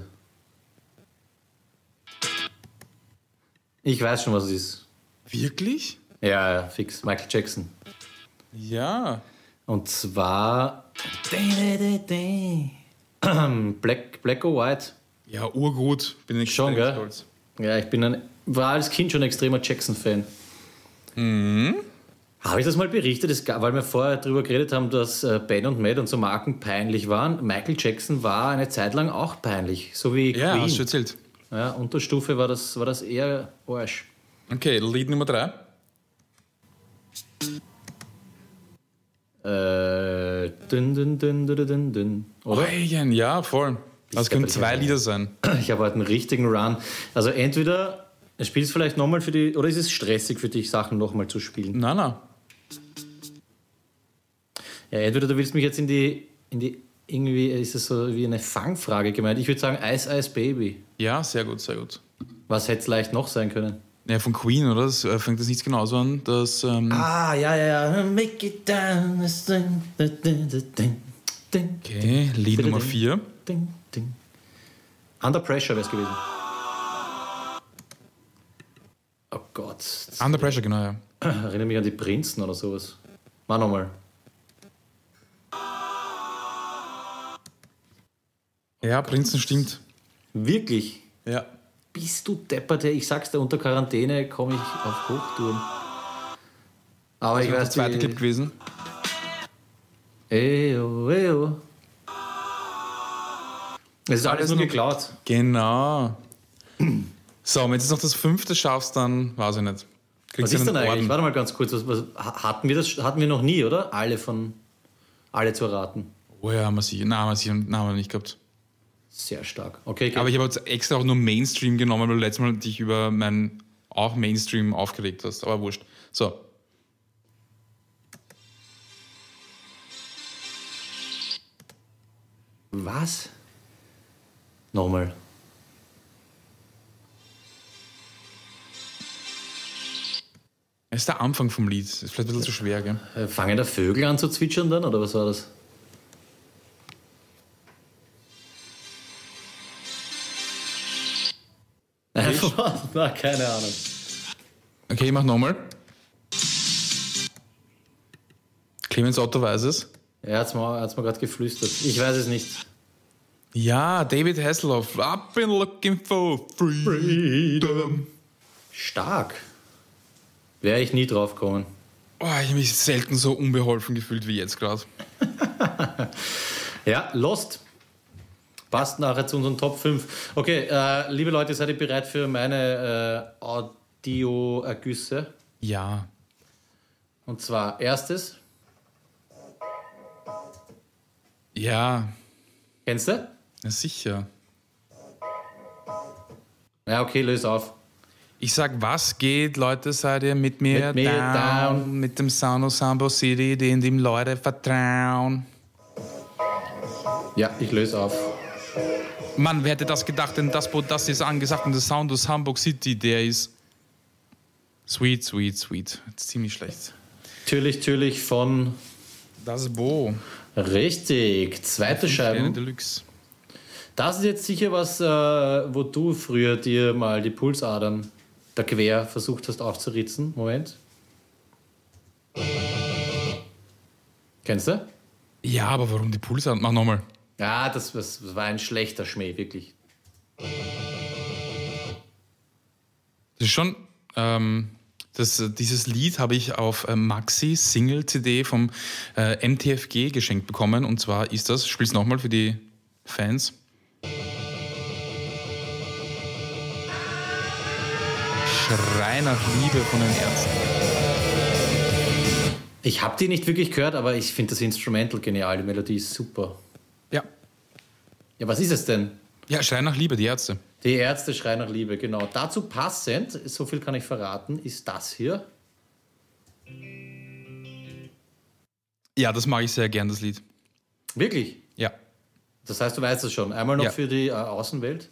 Ich weiß schon, was es ist. Wirklich? Ja, fix. Michael Jackson. Ja. Und zwar Black or White. Ja, urgut. Bin ich schon, gell? Stolz. Ja, war als Kind schon ein extremer Jackson-Fan. Mhm. Habe ich das mal berichtet? Weil wir vorher darüber geredet haben, dass Ben und Matt und so Marken peinlich waren. Michael Jackson war eine Zeit lang auch peinlich, so wie Queen. Ja, hast du erzählt. Ja, Unterstufe war das eher Arsch. Okay, Lied Nummer 3. Oder? Oh, ja, voll. Das können 2 Lieder sein. Ich habe heute einen richtigen Run. Also entweder spielst du vielleicht nochmal für die, oder ist es stressig für dich, Sachen nochmal zu spielen? Nein. Ja, entweder du willst mich jetzt in die irgendwie ist es so wie eine Fangfrage gemeint. Ich würde sagen Ice Ice Baby. Ja, sehr gut. Was hätte es leicht noch sein können? Ja, von Queen, oder? Das fängt das nicht genauso an, dass... Ja. Make it down. Okay, Lied Nummer 4. Under Pressure wäre es gewesen. Oh Gott. Under Pressure, genau, ja. Erinnere mich an die Prinzen oder sowas. Mach nochmal. Ja, Prinzen stimmt. Wirklich? Ja. Bist du deppert? Ich sag's dir, unter Quarantäne komme ich auf Hochtouren. Aber ich weiß, der zweite Clip gewesen. Eyo. Es ist alles nur geklaut. Genau. So, wenn du jetzt noch das 5. schaffst, dann weiß ich nicht. Was ist denn eigentlich? Warte mal ganz kurz. Was hatten wir noch nie, oder? Alle zu erraten. Oh ja, haben wir nicht gehabt. Sehr stark. Okay. Aber ich habe jetzt extra auch nur Mainstream genommen, weil du letztes Mal dich über meinen auch Mainstream aufgeregt hast. Aber wurscht. So. Was? Nochmal. Das ist der Anfang vom Lied. Das ist vielleicht ein bisschen zu schwer, gell? Fangen da Vögel an zu zwitschern dann, oder was war das? Na, keine Ahnung. Okay, ich mach nochmal. Clemens Otto weiß es. Er hat's mir gerade geflüstert. Ich weiß es nicht. Ja, David Hasselhoff. I've been looking for freedom. Stark. Wäre ich nie drauf gekommen. Oh, ich habe mich selten so unbeholfen gefühlt wie jetzt gerade. Ja, Lost. Passt nachher zu unseren Top 5. Okay, liebe Leute, seid ihr bereit für meine Audioergüsse? Ja. Und zwar erstes. Ja. Kennst du? Ja, sicher. Ja, okay, löse auf. Ich sag, was geht, Leute, seid ihr mit mir, down, mit dem Sound of Sambo City, den dem Leute vertrauen. Ja, ich löse auf. Mann, wer hätte das gedacht, denn das ist angesagt und der Sound of Hamburg City, der ist sweet. Ziemlich schlecht. Natürlich von Das Bo. Richtig, zweite Scheibe. Deluxe. Das ist jetzt sicher was, wo du früher dir mal die Pulsadern da quer versucht hast aufzuritzen. Moment. Kennst du? Ja, aber warum die Pulsadern? Mach nochmal. Ja, das war ein schlechter Schmäh, wirklich. Das ist schon, dieses Lied habe ich auf Maxi Single CD vom MTFG geschenkt bekommen. Und zwar ist das, spiel's nochmal für die Fans. Schrei nach Liebe von den Ärzten. Ich habe die nicht wirklich gehört, aber ich finde das Instrumental genial. Die Melodie ist super. Ja. Ja, was ist es denn? Ja, Schrei nach Liebe, die Ärzte. Die Ärzte schreien nach Liebe, genau. Dazu passend, so viel kann ich verraten, ist das hier. Ja, das mag ich sehr gern, das Lied. Wirklich? Ja. Das heißt, du weißt es schon. Einmal noch Ja. für die Außenwelt.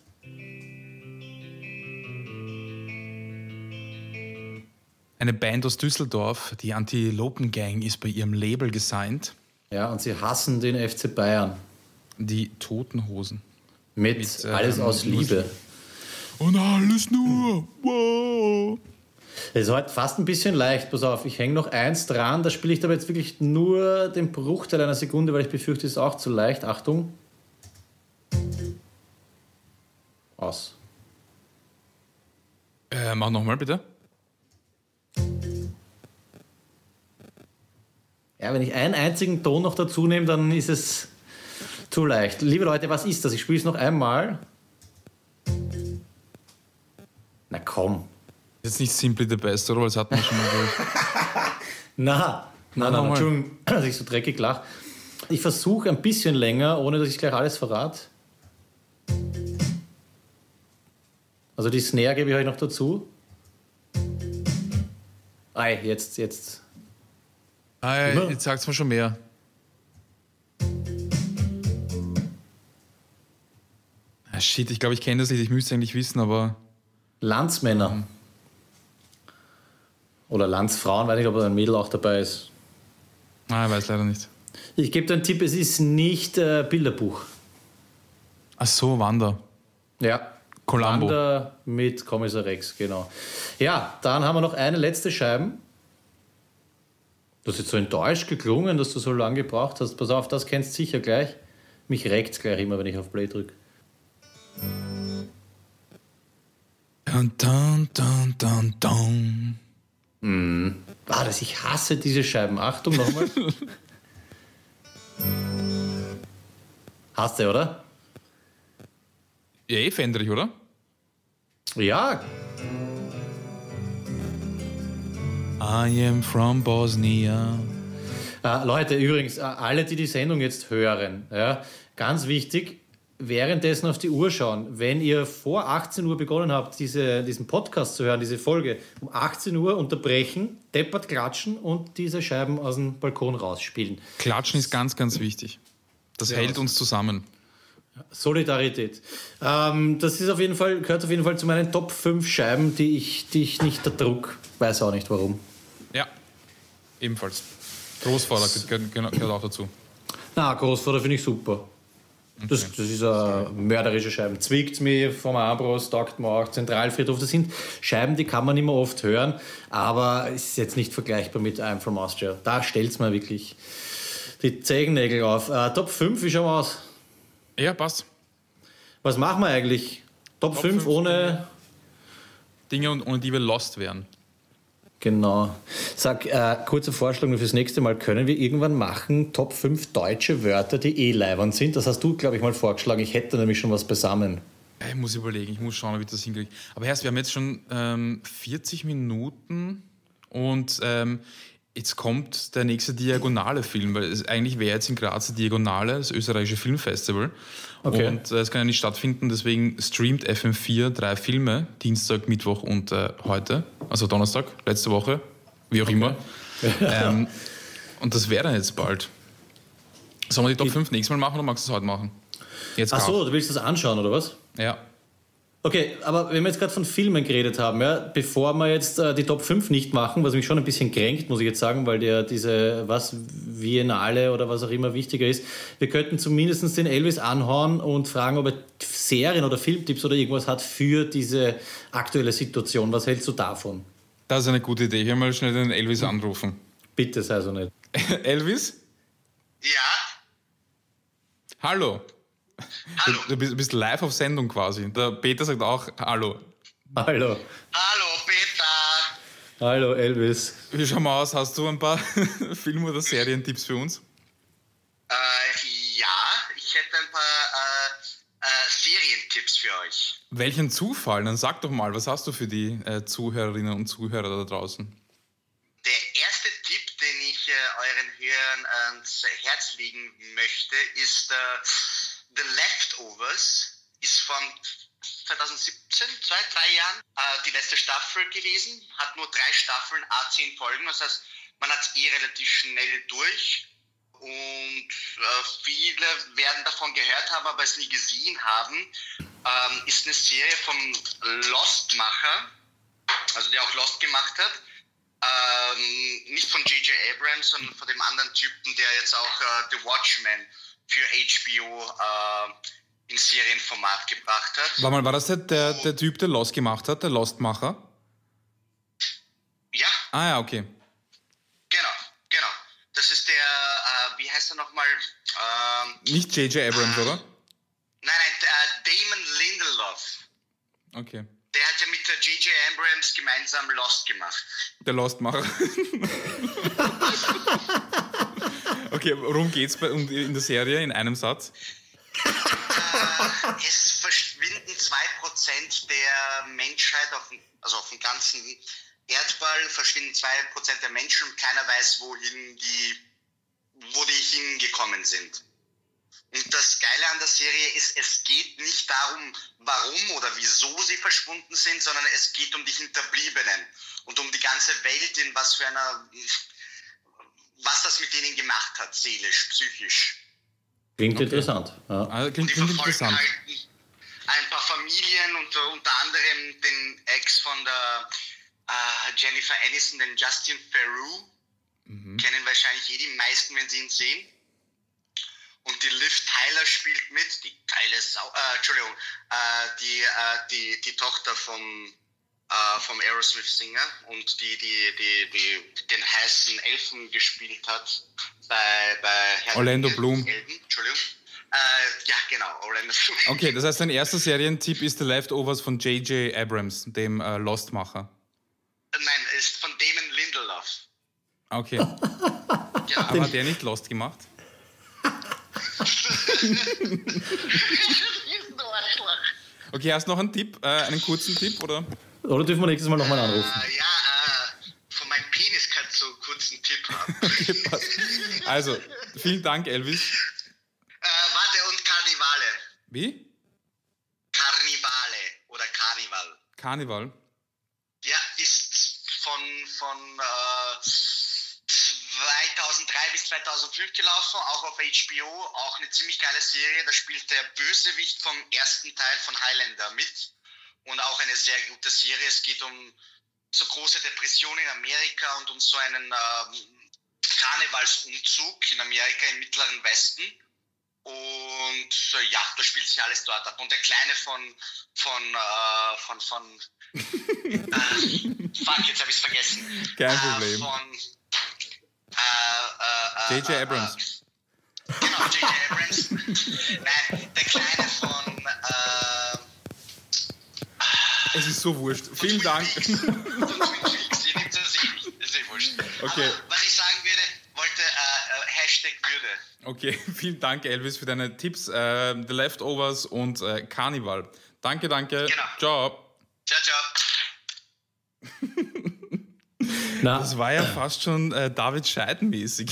Eine Band aus Düsseldorf, die Antilopen Gang, ist bei ihrem Label gesigned. Ja, und sie hassen den FC Bayern. Die Toten Hosen. Mit alles aus Liebe. Und alles nur. Wow. Das ist heute fast ein bisschen leicht. Pass auf, ich hänge noch eins dran. Da spiele ich aber jetzt wirklich nur den Bruchteil einer Sekunde, weil ich befürchte, es ist auch zu leicht. Achtung. Aus. Mach nochmal bitte. Ja, wenn ich einen einzigen Ton noch dazu nehme, dann ist es zu leicht. Liebe Leute, was ist das? Ich spiele es noch einmal. Na komm. Jetzt nicht Simply the Best, oder? Weil das hat man schon mal durch. Na, Entschuldigung, dass ich so dreckig lache. Ich versuche ein bisschen länger, ohne dass ich gleich alles verrate. Also die Snare gebe ich euch noch dazu. Ei, jetzt. Ah, ja, jetzt sagt's mir schon mehr. Ah, shit, ich glaube, ich kenne das Lied. Ich müsste eigentlich wissen, aber... Landsmänner. Oder Landsfrauen, weiß nicht, ob da ein Mädel auch dabei ist. Ah, ich weiß leider nicht. Ich gebe dir einen Tipp, es ist nicht Bilderbuch. Ach so, Wanda. Ja. Columbo. Wanda mit Kommissar Rex, genau. Ja, dann haben wir noch eine letzte Scheibe. Du hast jetzt so enttäuscht geklungen, dass du so lange gebraucht hast. Pass auf, das kennst du sicher gleich. Mich regt es gleich immer, wenn ich auf Play drücke. Dun, dun, dun, dun, dun. Ich hasse diese Scheiben. Achtung nochmal. Hast du, oder? Ja, Fendrich, oder? Ja. I am from Bosnia. Leute, übrigens, alle, die die Sendung jetzt hören, ja, ganz wichtig, währenddessen auf die Uhr schauen. Wenn ihr vor 18 Uhr begonnen habt, diesen Podcast zu hören, diese Folge, um 18 Uhr unterbrechen, deppert klatschen und diese Scheiben aus dem Balkon rausspielen. Klatschen ist ganz, ganz wichtig. Das hält uns zusammen. Solidarität. Das ist gehört auf jeden Fall zu meinen Top 5 Scheiben, die ich nicht erdruck. Weiß auch nicht warum. Ja, ebenfalls. Großvater gehört auch dazu. Na, Großvater finde ich super. Okay. Das ist eine mörderische Scheibe. Zwickt mich vom Armbrust, taugt mir auch. Zentralfriedhof, das sind Scheiben, die kann man nicht mehr oft hören, aber es ist jetzt nicht vergleichbar mit I'm from Austria. Da stellt es mir wirklich die Zehennägel auf. Top 5, wie schauen wir aus? Ja, passt. Was machen wir eigentlich? Top 5 ohne... Dinge, ohne die wir lost wären. Genau. Sag, kurzer Vorschlag fürs nächste Mal. Können wir irgendwann machen Top 5 deutsche Wörter, die leiwand sind? Das hast du, glaube ich, mal vorgeschlagen. Ich hätte nämlich schon was beisammen. Ich muss überlegen, ich muss schauen, ob ich das hinkriege. Aber Herr, wir haben jetzt schon 40 Minuten und Jetzt kommt der nächste Diagonale-Film, weil eigentlich wäre jetzt in Graz die Diagonale, das österreichische Filmfestival. Okay. Und es kann ja nicht stattfinden, deswegen streamt FM4 3 Filme, Dienstag, Mittwoch und heute, also Donnerstag, letzte Woche, wie auch immer. Und das wäre dann jetzt bald. Sollen wir die Top 5 nächstes Mal machen oder magst du es heute machen? Ach so, du willst das anschauen, oder was? Ja. Okay, aber wenn wir jetzt gerade von Filmen geredet haben, ja, bevor wir jetzt die Top 5 nicht machen, was mich schon ein bisschen kränkt, muss ich jetzt sagen, weil der diese, Biennale oder was auch immer wichtiger ist, wir könnten zumindest den Elvis anhauen und fragen, ob er Serien- oder Filmtipps oder irgendwas hat für diese aktuelle Situation. Was hältst du davon? Das ist eine gute Idee. Hier mal schnell den Elvis anrufen. Bitte, sei so nett. Elvis? Ja? Hallo. Hallo. Du bist live auf Sendung quasi. Der Peter sagt auch Hallo. Hallo. Hallo, Peter. Hallo, Elvis. Wie schauen wir aus? Hast du ein paar Film- oder Serientipps für uns? Ja, ich hätte ein paar Serientipps für euch. Welchen Zufall? Dann sag doch mal, was hast du für die Zuhörerinnen und Zuhörer da draußen? Der erste Tipp, den ich euren Hörern ans Herz legen möchte, ist The Leftovers. Ist von 2017, 2-3 Jahren, die letzte Staffel gewesen. Hat nur 3 Staffeln, 10 Folgen. Das heißt, man hat es relativ schnell durch. Und viele werden davon gehört haben, aber es nie gesehen haben. Ist eine Serie vom Lost-Macher, also der auch Lost gemacht hat. Nicht von J.J. Abrams, sondern von dem anderen Typen, der jetzt auch The Watchmen für HBO in Serienformat gebracht hat. War das der Typ, der Lost gemacht hat, der Lost-Macher? Ja. Ah ja, okay. Genau. Das ist der, wie heißt er nochmal? Nicht J.J. Abrams, oder? Nein, Damon Lindelof. Okay. Der hat ja mit J.J. Abrams gemeinsam Lost gemacht. Der Lost-Macher. Okay, worum geht's in der Serie in einem Satz? Es verschwinden 2% der Menschheit, auf dem ganzen Erdball verschwinden 2% der Menschen und keiner weiß, wo die hingekommen sind. Und das Geile an der Serie ist, es geht nicht darum, warum oder wieso sie verschwunden sind, sondern es geht um die Hinterbliebenen und um die ganze Welt, was das mit denen gemacht hat, seelisch, psychisch. Klingt interessant. Ja. Also klingt interessant. Halt ein paar Familien, unter anderem den Ex von der Jennifer Aniston, den Justin Theroux. Kennen wahrscheinlich die meisten, wenn sie ihn sehen. Und die Liv Tyler spielt mit, die geile Sau, die Tochter vom Aerosmith-Singer und die den heißen Elfen gespielt hat bei Herr Orlando Bloom. Entschuldigung. Ja, genau, Orlando Bloom. Okay, das heißt, dein erster Serientipp ist The Leftovers von J.J. Abrams, dem Lost-Macher. Nein, ist von Damon Lindelof. Okay. Genau. Aber hat der nicht Lost gemacht? Okay, hast du noch einen Tipp, einen kurzen Tipp, oder? Oder dürfen wir nächstes Mal nochmal anrufen? Von meinem Penis kannst du einen kurzen Tipp haben. Okay, passt. Also, vielen Dank, Elvis. Warte, und Karnivale. Wie? Karnivale oder Karnival. Karneval? Ja, ist von 2003 bis 2005 gelaufen, auch auf HBO, auch eine ziemlich geile Serie. Da spielt der Bösewicht vom ersten Teil von Highlander mit und auch eine sehr gute Serie. Es geht um so große Depression in Amerika und um so einen Karnevalsumzug in Amerika im Mittleren Westen. Und da spielt sich alles dort ab. Und der Kleine fuck, jetzt habe ich es vergessen. Kein Problem. J.J. Abrams. Genau, J.J. Abrams. Nein, der Kleine von... Es ist so wurscht. Vielen Dank. Von Twin Peaks. Ihr nehmt das nicht. Das ist wurscht. Okay. Aber was ich sagen wollte, Hashtag Würde. Okay, vielen Dank, Elvis, für deine Tipps. The Leftovers und Karneval. Danke. Genau. Ciao. Ciao. Das war ja fast schon David Scheidenmäßig.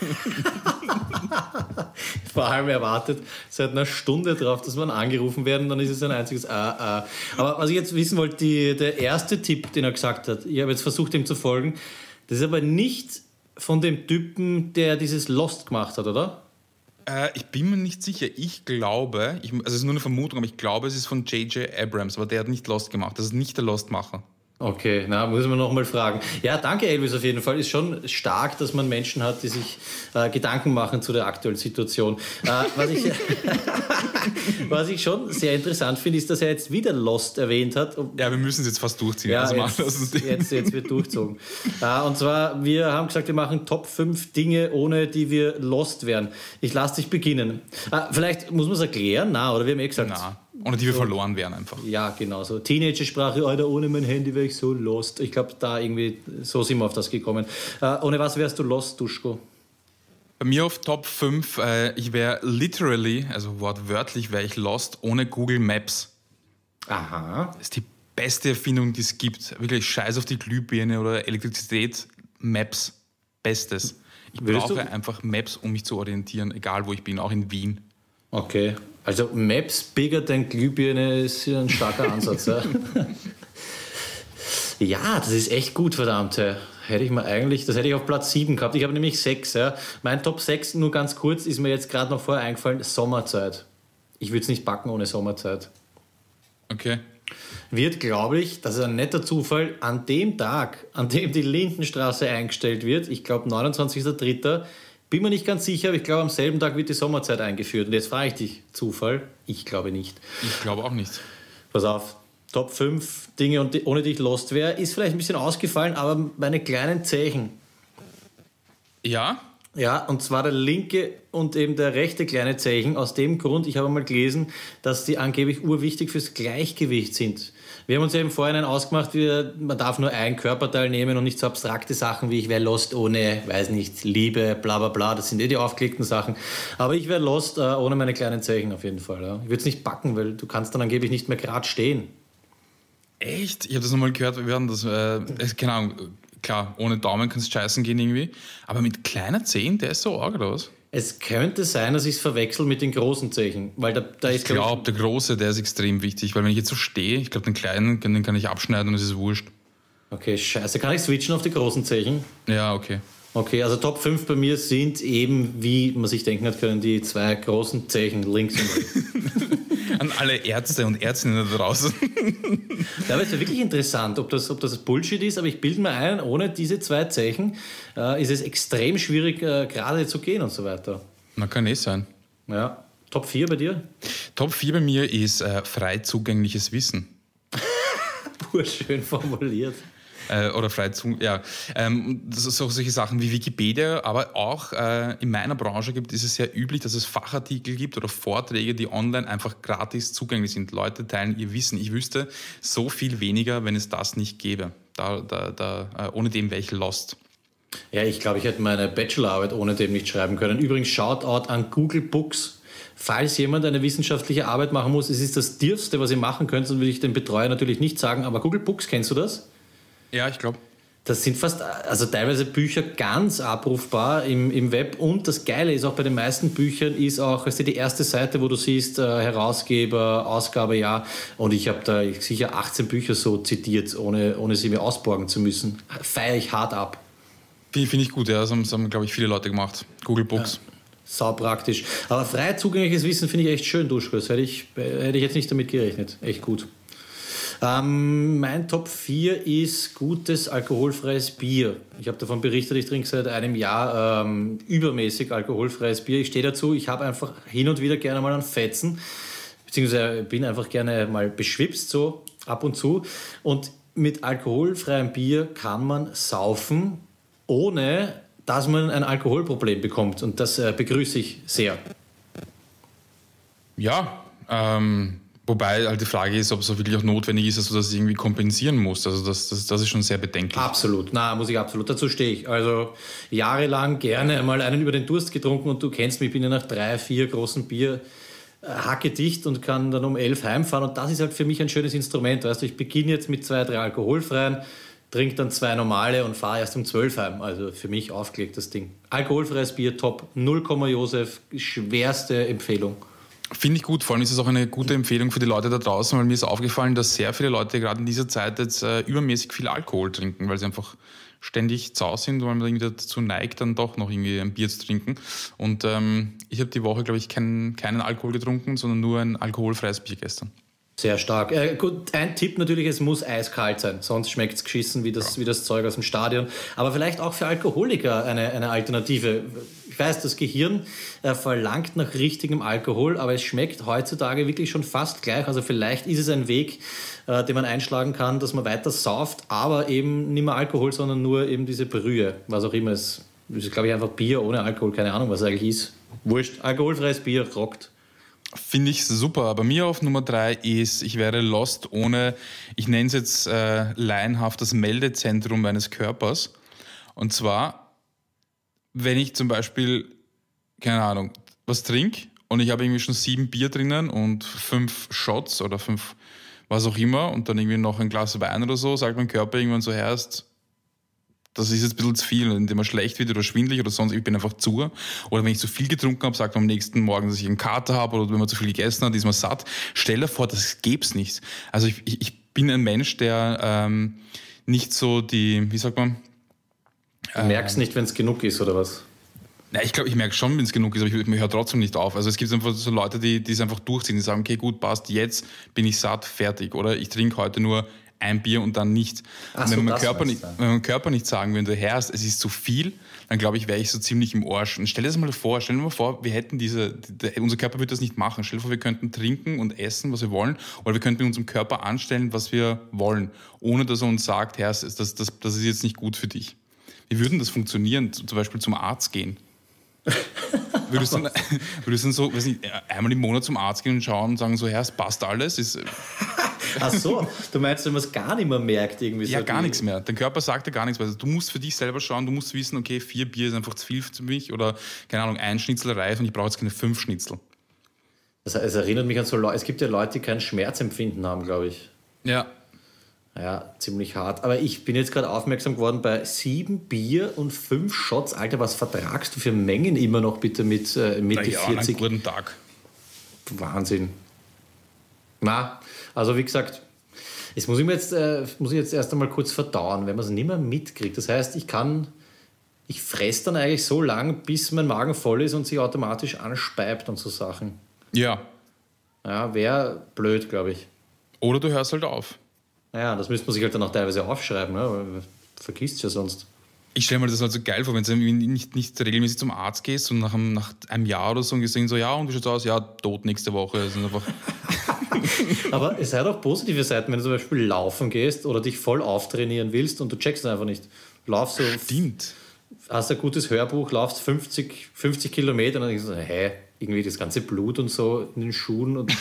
Vor allem erwartet seit einer Stunde drauf, dass wir angerufen werden, dann ist es ein einziges Aber was ich jetzt wissen wollte, der erste Tipp, den er gesagt hat, ich habe jetzt versucht, ihm zu folgen, das ist aber nicht von dem Typen, der dieses Lost gemacht hat, oder? Ich bin mir nicht sicher. Ich glaube, also es ist nur eine Vermutung, aber ich glaube, es ist von J.J. Abrams, aber der hat nicht Lost gemacht. Das ist nicht der Lost-Macher. Okay, muss man nochmal fragen. Ja, danke Elvis auf jeden Fall. Ist schon stark, dass man Menschen hat, die sich Gedanken machen zu der aktuellen Situation. Was ich schon sehr interessant finde, ist, dass er jetzt wieder Lost erwähnt hat. Ja, wir müssen es jetzt fast durchziehen. Ja, also jetzt wird durchzogen. Und zwar, wir haben gesagt, wir machen Top 5 Dinge, ohne die wir Lost wären. Ich lasse dich beginnen. Vielleicht muss man es erklären, oder wir haben gesagt... Ohne die wir verloren wären einfach. Ja, genau so. Teenager-Sprache, Alter, ohne mein Handy wäre ich so lost. Ich glaube, da irgendwie, so sind wir auf das gekommen. Ohne was wärst du lost, Duschko? Bei mir auf Top 5, ich wäre literally, also wortwörtlich wäre ich lost ohne Google Maps. Aha. Das ist die beste Erfindung, die es gibt. Wirklich scheiß auf die Glühbirne oder Elektrizität. Maps. Bestes. Ich brauche einfach Maps, um mich zu orientieren, egal wo ich bin, auch in Wien. Okay. Also Maps bigger than Glühbirne ist ein starker Ansatz. Ja, das ist echt gut, verdammt. Das hätte ich auf Platz 7 gehabt. Ich habe nämlich 6. Ja. Mein Top 6, nur ganz kurz, ist mir jetzt gerade noch vorher eingefallen, Sommerzeit. Ich würde es nicht backen ohne Sommerzeit. Okay. Wird, glaube ich, das ist ein netter Zufall, an dem Tag, an dem die Lindenstraße eingestellt wird, ich glaube 29.03., bin mir nicht ganz sicher, aber ich glaube, am selben Tag wird die Sommerzeit eingeführt. Und jetzt frage ich dich, Zufall? Ich glaube nicht. Ich glaube auch nicht. Pass auf, Top 5 Dinge, ohne die ich lost wäre, ist vielleicht ein bisschen ausgefallen, aber meine kleinen Zehen. Ja? Ja, und zwar der linke und eben der rechte kleine Zehen. Aus dem Grund, ich habe mal gelesen, dass die angeblich urwichtig fürs Gleichgewicht sind. Wir haben uns ja im Vorhinein ausgemacht, man darf nur ein Körperteil nehmen und nicht so abstrakte Sachen wie ich wäre lost ohne, weiß nicht, Liebe, bla bla bla. Das sind die aufgelegten Sachen. Aber ich wäre lost ohne meine kleinen Zehen auf jeden Fall. Ja. Ich würde es nicht backen, weil du kannst dann angeblich nicht mehr gerade stehen. Echt? Ich habe das nochmal gehört, wir werden das, keine Ahnung, klar, ohne Daumen kannst du scheißen gehen irgendwie, aber mit kleiner Zehen, der ist so arg oder was? Es könnte sein, dass ich es verwechsel mit den großen Zehen, weil da ist... Ich glaube, der große, der ist extrem wichtig, weil wenn ich jetzt so stehe, ich glaube, den kleinen, den kann ich abschneiden und es ist wurscht. Okay, scheiße. Kann ich switchen auf die großen Zehen? Ja, okay. Okay, also Top 5 bei mir sind eben, wie man sich denken hat können, die 2 großen Zehen links und rechts. An alle Ärzte und Ärztinnen da draußen. Ja, aber es ist ja wirklich interessant, ob das Bullshit ist, aber ich bilde mir ein, ohne diese 2 Zeichen ist es extrem schwierig, gerade zu gehen und so weiter. Na, kann sein. Ja. Top 4 bei dir? Top 4 bei mir ist frei zugängliches Wissen. Schön formuliert. Oder frei zu, ja. Solche Sachen wie Wikipedia, aber auch in meiner Branche ist es sehr üblich, dass es Fachartikel gibt oder Vorträge, die online einfach gratis zugänglich sind. Leute teilen ihr Wissen. Ich wüsste so viel weniger, wenn es das nicht gäbe. Ohne dem wäre ich lost. Ja, ich glaube, ich hätte meine Bachelorarbeit ohne dem nicht schreiben können. Übrigens, Shoutout an Google Books. Falls jemand eine wissenschaftliche Arbeit machen muss, es ist das Dürfste, was ihr machen könnt, und will ich dem Betreuer natürlich nicht sagen, aber Google Books, kennst du das? Ja, ich glaube. Das sind teilweise Bücher ganz abrufbar im Web, und das Geile ist auch bei den meisten Büchern ist auch, weißt du, die erste Seite, wo du siehst, Herausgeber, Ausgabe, ja, und ich habe da sicher 18 Bücher so zitiert, ohne sie mir ausborgen zu müssen. Feiere ich hart ab. Finde ich gut, ja, das haben glaube ich, viele Leute gemacht. Google Books. Ja, sau praktisch. Aber frei zugängliches Wissen finde ich echt schön, Duschko. Hätte ich jetzt nicht damit gerechnet. Echt gut. Mein Top 4 ist gutes alkoholfreies Bier. Ich habe davon berichtet, ich trinke seit einem Jahr übermäßig alkoholfreies Bier. Ich stehe dazu, ich habe einfach hin und wieder gerne mal einen Fetzen, beziehungsweise bin einfach gerne mal beschwipst, so ab und zu. Und mit alkoholfreiem Bier kann man saufen, ohne dass man ein Alkoholproblem bekommt. Und das begrüße ich sehr. Ja, wobei halt die Frage ist, ob es wirklich auch notwendig ist, dass du das irgendwie kompensieren musst. Also das ist schon sehr bedenklich. Absolut, muss ich absolut. Dazu stehe ich. Also jahrelang gerne mal einen über den Durst getrunken, und du kennst mich, ich bin ja nach 3-4 großen Bier hackedicht und kann dann um 11 heimfahren, und das ist halt für mich ein schönes Instrument. Weißt du, ich beginne jetzt mit 2-3 alkoholfreien, trinke dann 2 normale und fahre erst um 12 heim. Also für mich aufgelegt das Ding. Alkoholfreies Bier, top. 0, Josef, schwerste Empfehlung. Finde ich gut, vor allem ist es auch eine gute Empfehlung für die Leute da draußen, weil mir ist aufgefallen, dass sehr viele Leute gerade in dieser Zeit jetzt übermäßig viel Alkohol trinken, weil sie einfach ständig zu Hause sind, weil man irgendwie dazu neigt, dann doch noch irgendwie ein Bier zu trinken. Und ich habe die Woche, glaube ich, keinen Alkohol getrunken, sondern nur ein alkoholfreies Bier gestern. Sehr stark. Gut, ein Tipp natürlich, es muss eiskalt sein, sonst schmeckt es geschissen wie das Zeug aus dem Stadion. Aber vielleicht auch für Alkoholiker eine Alternative. Ich weiß, das Gehirn verlangt nach richtigem Alkohol, aber es schmeckt heutzutage wirklich schon fast gleich. Also vielleicht ist es ein Weg, den man einschlagen kann, dass man weiter sauft, aber eben nicht mehr Alkohol, sondern nur eben diese Brühe, was auch immer es ist. Glaube ich, einfach Bier ohne Alkohol, keine Ahnung, was es eigentlich ist. Wurscht, alkoholfreies Bier rockt. Finde ich super. Bei mir auf Nummer 3 ist, ich wäre lost ohne, ich nenne es jetzt laienhaft, das Meldezentrum meines Körpers. Und zwar, wenn ich zum Beispiel, keine Ahnung, was trinke und ich habe irgendwie schon 7 Bier drinnen und 5 Shots oder 5 was auch immer und dann irgendwie noch ein Glas Wein oder so, sagt mein Körper irgendwann so, erst das ist jetzt ein bisschen zu viel, indem man schlecht wird oder schwindelig oder sonst, ich bin einfach zu. Oder wenn ich zu viel getrunken habe, sagt man am nächsten Morgen, dass ich einen Kater habe oder wenn man zu viel gegessen hat, ist man satt. Stell dir vor, das gäb's nicht. Also ich bin ein Mensch, der nicht so wie sagt man? Du merkst nicht, wenn es genug ist, oder was? Ja, ich glaube, ich merke schon, wenn es genug ist, aber ich höre trotzdem nicht auf. Also es gibt einfach so Leute, die es einfach durchziehen, die sagen, okay, gut, passt, jetzt bin ich satt, fertig. Oder ich trinke heute nur ein Bier und dann nicht. Und wenn mein Körper nicht sagen würde, Herr, es ist zu viel, dann glaube ich, wäre ich so ziemlich im Arsch. Und stell dir mal vor, wir hätten unser Körper würde das nicht machen. Stell dir vor, wir könnten trinken und essen, was wir wollen, oder wir könnten mit unserem Körper anstellen, was wir wollen, ohne dass er uns sagt, Herr, das ist jetzt nicht gut für dich. Wie würden das funktionieren, zum Beispiel zum Arzt gehen? Würdest du dann so, weiß nicht, einmal im Monat zum Arzt gehen und schauen und sagen so, Herr, es passt alles? Ach so, du meinst, wenn man es gar nicht mehr merkt? Irgendwie ja, so gar nichts mehr. Dein Körper sagt dir gar nichts mehr. Also du musst für dich selber schauen, du musst wissen, okay, 4 Bier ist einfach zu viel für mich oder, keine Ahnung, 1 Schnitzel reicht und ich brauche jetzt keine 5 Schnitzel. Es erinnert mich an so Leute, es gibt ja Leute, die kein Schmerzempfinden haben, glaube ich. Ja. Ja, ziemlich hart. Aber ich bin jetzt gerade aufmerksam geworden bei 7 Bier und 5 Shots. Alter, was vertragst du für Mengen immer noch bitte mit Mitte 40? Einen guten Tag. Wahnsinn. Na, also wie gesagt, das muss ich jetzt erst einmal kurz verdauen, wenn man es nicht mehr mitkriegt. Das heißt, ich fresse dann eigentlich so lang, bis mein Magen voll ist und sich automatisch anspeibt und so Sachen. Ja. Ja, wäre blöd, glaube ich. Oder du hörst halt auf. Ja, das müsste man sich halt dann auch teilweise aufschreiben, ne? Weil du vergisst es ja sonst. Ich stelle mir das halt so geil vor, wenn du nicht regelmäßig zum Arzt gehst und nach einem Jahr oder so und gesehen so, ja, und wie schaut's aus? Ja, tot nächste Woche. Das ist einfach Aber es hat auch positive Seiten, wenn du zum Beispiel laufen gehst oder dich voll auftrainieren willst und du checkst einfach nicht. Laufst so. Stimmt. Hast ein gutes Hörbuch, laufst 50 Kilometer und dann denkst du, hä, irgendwie das ganze Blut und so in den Schuhen. Und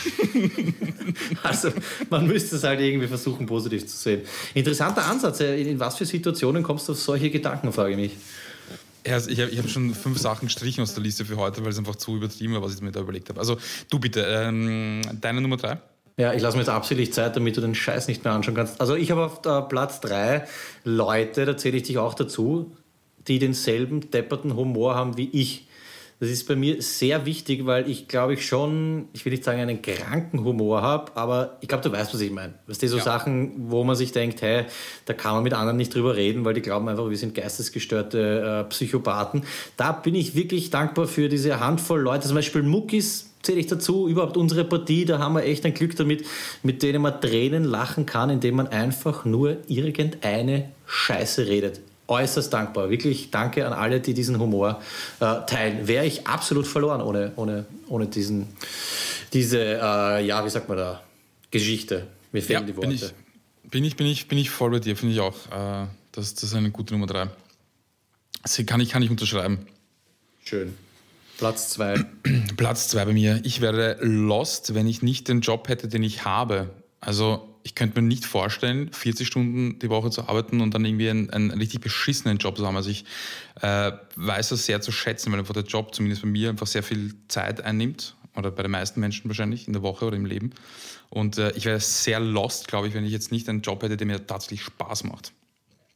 also man müsste es halt irgendwie versuchen, positiv zu sehen. Interessanter Ansatz. In was für Situationen kommst du auf solche Gedanken, frage ich mich. Ja, also ich hab schon 5 Sachen gestrichen aus der Liste für heute, weil es einfach zu übertrieben war, was ich mir da überlegt habe. Also du bitte, deine Nummer 3? Ja, ich lasse mir jetzt absichtlich Zeit, damit du den Scheiß nicht mehr anschauen kannst. Also ich habe auf Platz 3 Leute, da zähle ich dich auch dazu, die denselben depperten Humor haben wie ich. Das ist bei mir sehr wichtig, weil ich glaube ich schon, ich will nicht sagen einen kranken Humor habe, aber ich glaube, du weißt, was ich meine. Weißt du, so Sachen, wo man sich denkt, hey, da kann man mit anderen nicht drüber reden, weil die glauben einfach, wir sind geistesgestörte Psychopathen. Da bin ich wirklich dankbar für diese Handvoll Leute, zum Beispiel Muckis zähle ich dazu, überhaupt unsere Partie, da haben wir echt ein Glück damit, mit denen man Tränen lachen kann, indem man einfach nur irgendeine Scheiße redet. Äußerst dankbar. Wirklich danke an alle, die diesen Humor teilen. Wäre ich absolut verloren ohne diese wie sagt man da, Geschichte. Mir fehlen die Worte. Bin ich voll bei dir, finde ich auch. Das ist eine gute Nummer 3. Das kann ich unterschreiben. Schön. Platz 2. Platz 2 bei mir. Ich wäre lost, wenn ich nicht den Job hätte, den ich habe. Also ich könnte mir nicht vorstellen, 40 Stunden die Woche zu arbeiten und dann irgendwie einen richtig beschissenen Job zu haben. Also ich weiß das sehr zu schätzen, weil einfach der Job, zumindest bei mir, einfach sehr viel Zeit einnimmt. Oder bei den meisten Menschen wahrscheinlich in der Woche oder im Leben. Und ich wäre sehr lost, glaube ich, wenn ich jetzt nicht einen Job hätte, der mir tatsächlich Spaß macht.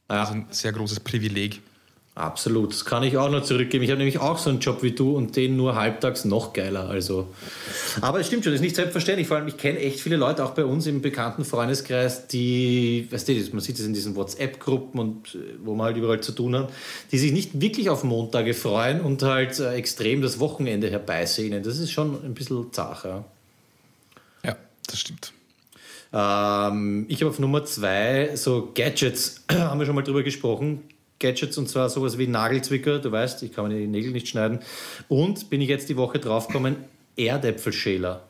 Also ein sehr großes Privileg. Absolut, das kann ich auch noch zurückgeben. Ich habe nämlich auch so einen Job wie du und den nur halbtags noch geiler. Also. Aber es stimmt schon, das ist nicht selbstverständlich. Vor allem, ich kenne echt viele Leute, auch bei uns im bekannten Freundeskreis, die, weißt du, man sieht das in diesen WhatsApp-Gruppen und wo man halt überall zu tun hat, die sich nicht wirklich auf Montage freuen und halt extrem das Wochenende herbeisehnen. Das ist schon ein bisschen zart. Ja, das stimmt. Ich habe auf Nummer 2 so Gadgets, haben wir schon mal drüber gesprochen. Gadgets, und zwar sowas wie Nagelzwicker, du weißt, ich kann mir die Nägel nicht schneiden. Und bin ich jetzt die Woche draufgekommen, Erdäpfelschäler.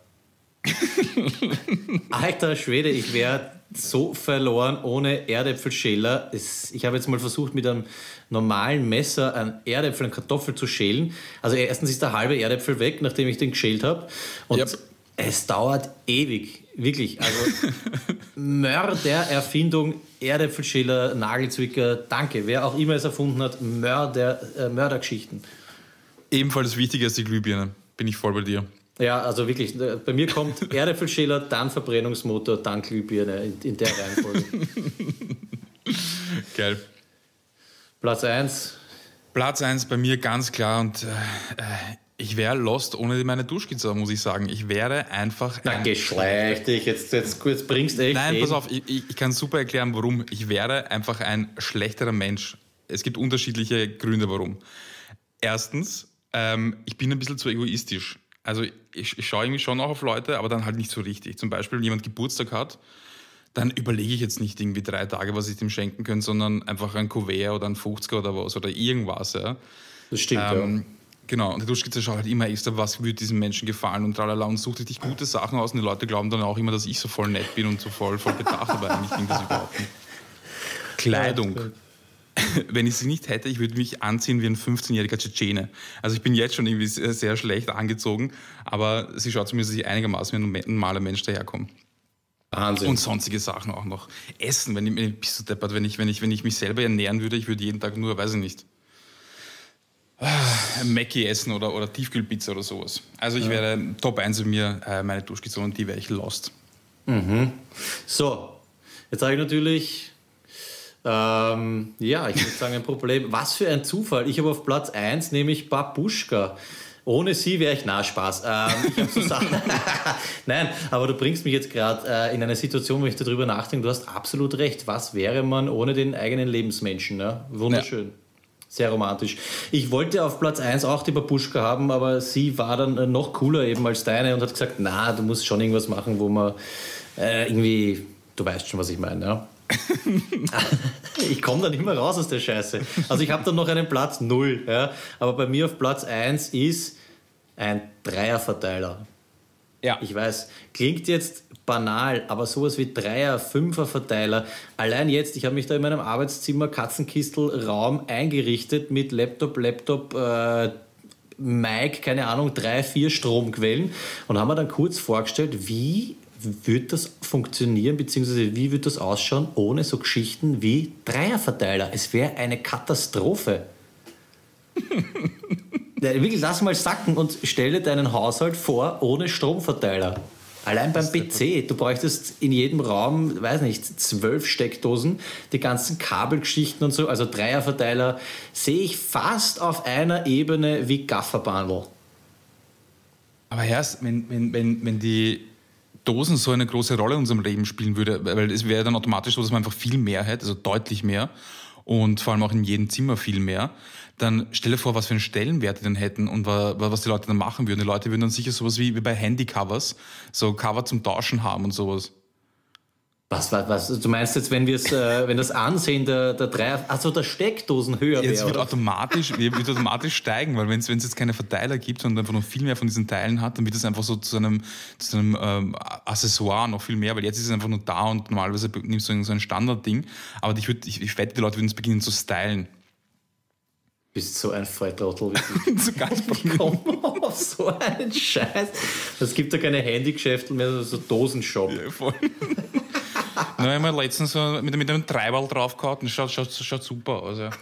Alter Schwede, ich wäre so verloren ohne Erdäpfelschäler. Ich habe jetzt mal versucht, mit einem normalen Messer einen Erdäpfel, eine Kartoffel zu schälen. Also erstens ist der halbe Erdäpfel weg, nachdem ich den geschält habe. Und es dauert ewig, wirklich. Also Mördererfindung, Erdäpfelschäler, Nagelzwicker, danke. Wer auch immer es erfunden hat, Mördergeschichten. Ebenfalls wichtiger als die Glühbirne, bin ich voll bei dir. Ja, also wirklich, bei mir kommt Erdäpfelschäler, dann Verbrennungsmotor, dann Glühbirne in der Reihenfolge. Geil. Platz 1. Platz 1 bei mir ganz klar und ich wäre lost ohne meine Duschkizza, muss ich sagen. Ich wäre einfach... Na, geschleicht dich, jetzt bringst du echt... Nein, pass auf, ich kann super erklären, warum. Ich wäre einfach ein schlechterer Mensch. Es gibt unterschiedliche Gründe, warum. Erstens, ich bin ein bisschen zu egoistisch. Also ich schaue irgendwie schon auch auf Leute, aber dann halt nicht so richtig. Zum Beispiel, wenn jemand Geburtstag hat, dann überlege ich jetzt nicht irgendwie 3 Tage, was ich dem schenken könnte, sondern einfach ein Kuvert oder ein 50er oder was oder irgendwas. Ja. Das stimmt, ja. Genau, und die Duschkizza schaut halt immer extra, was würde diesem Menschen gefallen und tralala und sucht richtig gute Sachen aus und die Leute glauben dann auch immer, dass ich so voll nett bin und so voll bedacht, aber eigentlich klingt das überhaupt nicht. Kleidung. Wenn ich sie nicht hätte, ich würde mich anziehen wie ein 15-jähriger Tschetschene. Also ich bin jetzt schon irgendwie sehr, sehr schlecht angezogen, aber sie schaut zumindest, dass ich einigermaßen wie ein normaler Mensch daherkomme. Wahnsinn. Und sonstige Sachen auch noch. Essen, wenn ich mich selber ernähren würde, ich würde jeden Tag nur, weiß ich nicht, Mackie essen oder Tiefkühlpizza oder sowas. Also ich wäre Top 1 bei mir, meine Duschkizza, und die wäre ich lost. Mhm. So, jetzt habe ich natürlich, ich würde sagen, ein Problem. Was für ein Zufall. Ich habe auf Platz 1 nämlich Babuschka. Ohne sie wäre ich, Spaß. Ich habe so Sachen. Nein, aber du bringst mich jetzt gerade in eine Situation, wo ich darüber nachdenke. Du hast absolut recht. Was wäre man ohne den eigenen Lebensmenschen? Ja? Wunderschön. Ja. Sehr romantisch. Ich wollte auf Platz 1 auch die Babuschka haben, aber sie war dann noch cooler eben als deine und hat gesagt, na, du musst schon irgendwas machen, wo man irgendwie, du weißt schon, was ich meine, ja? Ich komme da nicht mehr raus aus der Scheiße. Also ich habe dann noch einen Platz 0, ja? Aber bei mir auf Platz 1 ist ein Dreierverteiler. Ja. Ich weiß, klingt jetzt banal, aber sowas wie Dreier-, Fünfer-Verteiler. Allein jetzt, ich habe mich da in meinem Arbeitszimmer Katzenkistel-Raum eingerichtet mit Laptop, Mic, keine Ahnung, 3, 4 Stromquellen und haben mir dann kurz vorgestellt, wie wird das funktionieren, beziehungsweise wie wird das ausschauen ohne so Geschichten wie Dreierverteiler. Es wäre eine Katastrophe. Wirklich, lass mal sacken und stelle deinen Haushalt vor ohne Stromverteiler. Allein beim PC, du bräuchtest in jedem Raum, weiß nicht, 12 Steckdosen, die ganzen Kabelgeschichten und so. Also Dreierverteiler sehe ich fast auf einer Ebene wie Gafferbandel. Aber erst, wenn die Dosen so eine große Rolle in unserem Leben spielen würde, weil es wäre dann automatisch so, dass man einfach viel mehr hätte, also deutlich mehr und vor allem auch in jedem Zimmer viel mehr, dann stell dir vor, was für einen Stellenwert die dann hätten und was die Leute dann machen würden. Die Leute würden dann sicher sowas wie bei Handycovers, so Cover zum Tauschen haben und sowas. Was? Du meinst jetzt, wenn das Ansehen der Steckdosen höher wäre? Jetzt wird automatisch steigen, weil wenn es jetzt keine Verteiler gibt und einfach noch viel mehr von diesen Teilen hat, dann wird es einfach so zu einem Accessoire noch viel mehr, weil jetzt ist es einfach nur da und normalerweise nimmst du so ein Standardding, aber ich wette, die Leute würden es beginnen zu stylen. Du bist so ein Volltrottel. So ganz komm auf so einen Scheiß. Es gibt ja keine Handygeschäfte mehr, so Dosenshop. Ja, voll. Na, ich habe letztens so mit einem Treiberl draufgehauen und schaut super aus. Ja.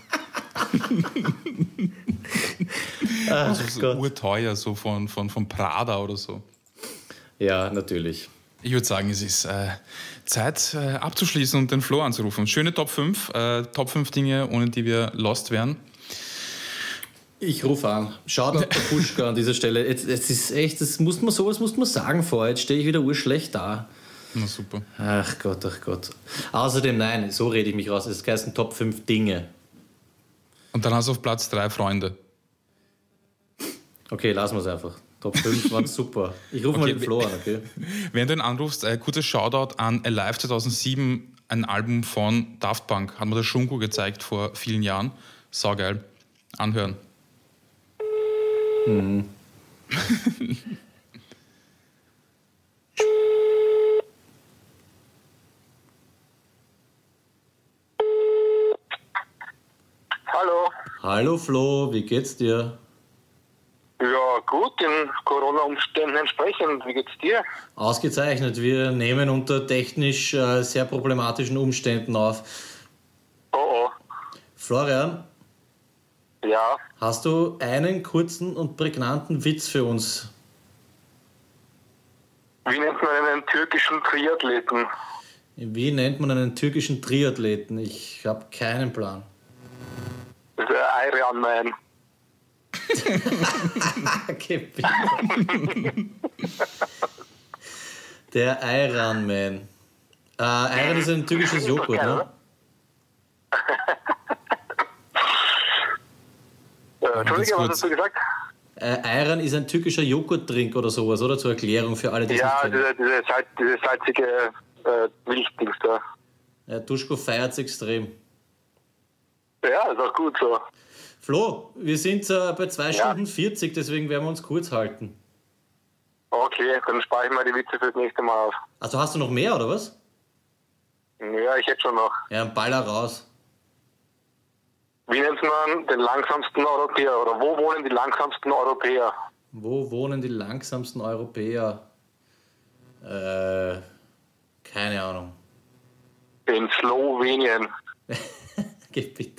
Ach, so urteuer, so von Prada oder so. Ja, natürlich. Ich würde sagen, es ist Zeit abzuschließen und den Flo anzurufen. Schöne Top 5. Top 5 Dinge, ohne die wir lost wären. Ich rufe an. Schaut auf der Puschka an dieser Stelle. Jetzt ist echt, sowas muss man sagen vorher. Jetzt stehe ich wieder urschlecht da. Na super. Ach Gott. Außerdem, nein, so rede ich mich raus. Es heißt Top 5 Dinge. Und dann hast du auf Platz 3 Freunde. Okay, lassen wir es einfach. Top 5 waren super. Ich rufe mal den Flo an, okay? Während du ihn anrufst, kurzes Shoutout an Alive 2007, ein Album von Daft Punk. Hat mir der Shunko gezeigt vor vielen Jahren. Saugeil. Anhören. Mhm. Hallo. Hallo Flo, wie geht's dir? Ja, gut, den Corona-Umständen entsprechend. Wie geht's dir? Ausgezeichnet. Wir nehmen unter technisch sehr problematischen Umständen auf. Oh. Florian? Ja. Hast du einen kurzen und prägnanten Witz für uns? Wie nennt man einen türkischen Triathleten? Wie nennt man einen türkischen Triathleten? Ich habe keinen Plan. Der Ayran Man. Okay, bitte. Der Ayran Man. Ayran ist ein türkisches Joghurt, ne? Entschuldige, was hast du gesagt? Ayran ist ein türkischer Joghurttrink oder sowas, oder? Zur Erklärung für alle, die es nicht kennen. Ja, diese salzige Milchdings da. Ja, Duschko feiert es extrem. Ja, ist auch gut so. Flo, wir sind bei 2 Stunden 40, deswegen werden wir uns kurz halten. Okay, dann spare ich mal die Witze fürs nächste Mal auf. Also hast du noch mehr, oder was? Ja, ich hätte schon noch. Ja, ein Baller raus. Wie nennt man den langsamsten Europäer? Oder wo wohnen die langsamsten Europäer? Wo wohnen die langsamsten Europäer? Keine Ahnung. In Slowenien. Geh bitte.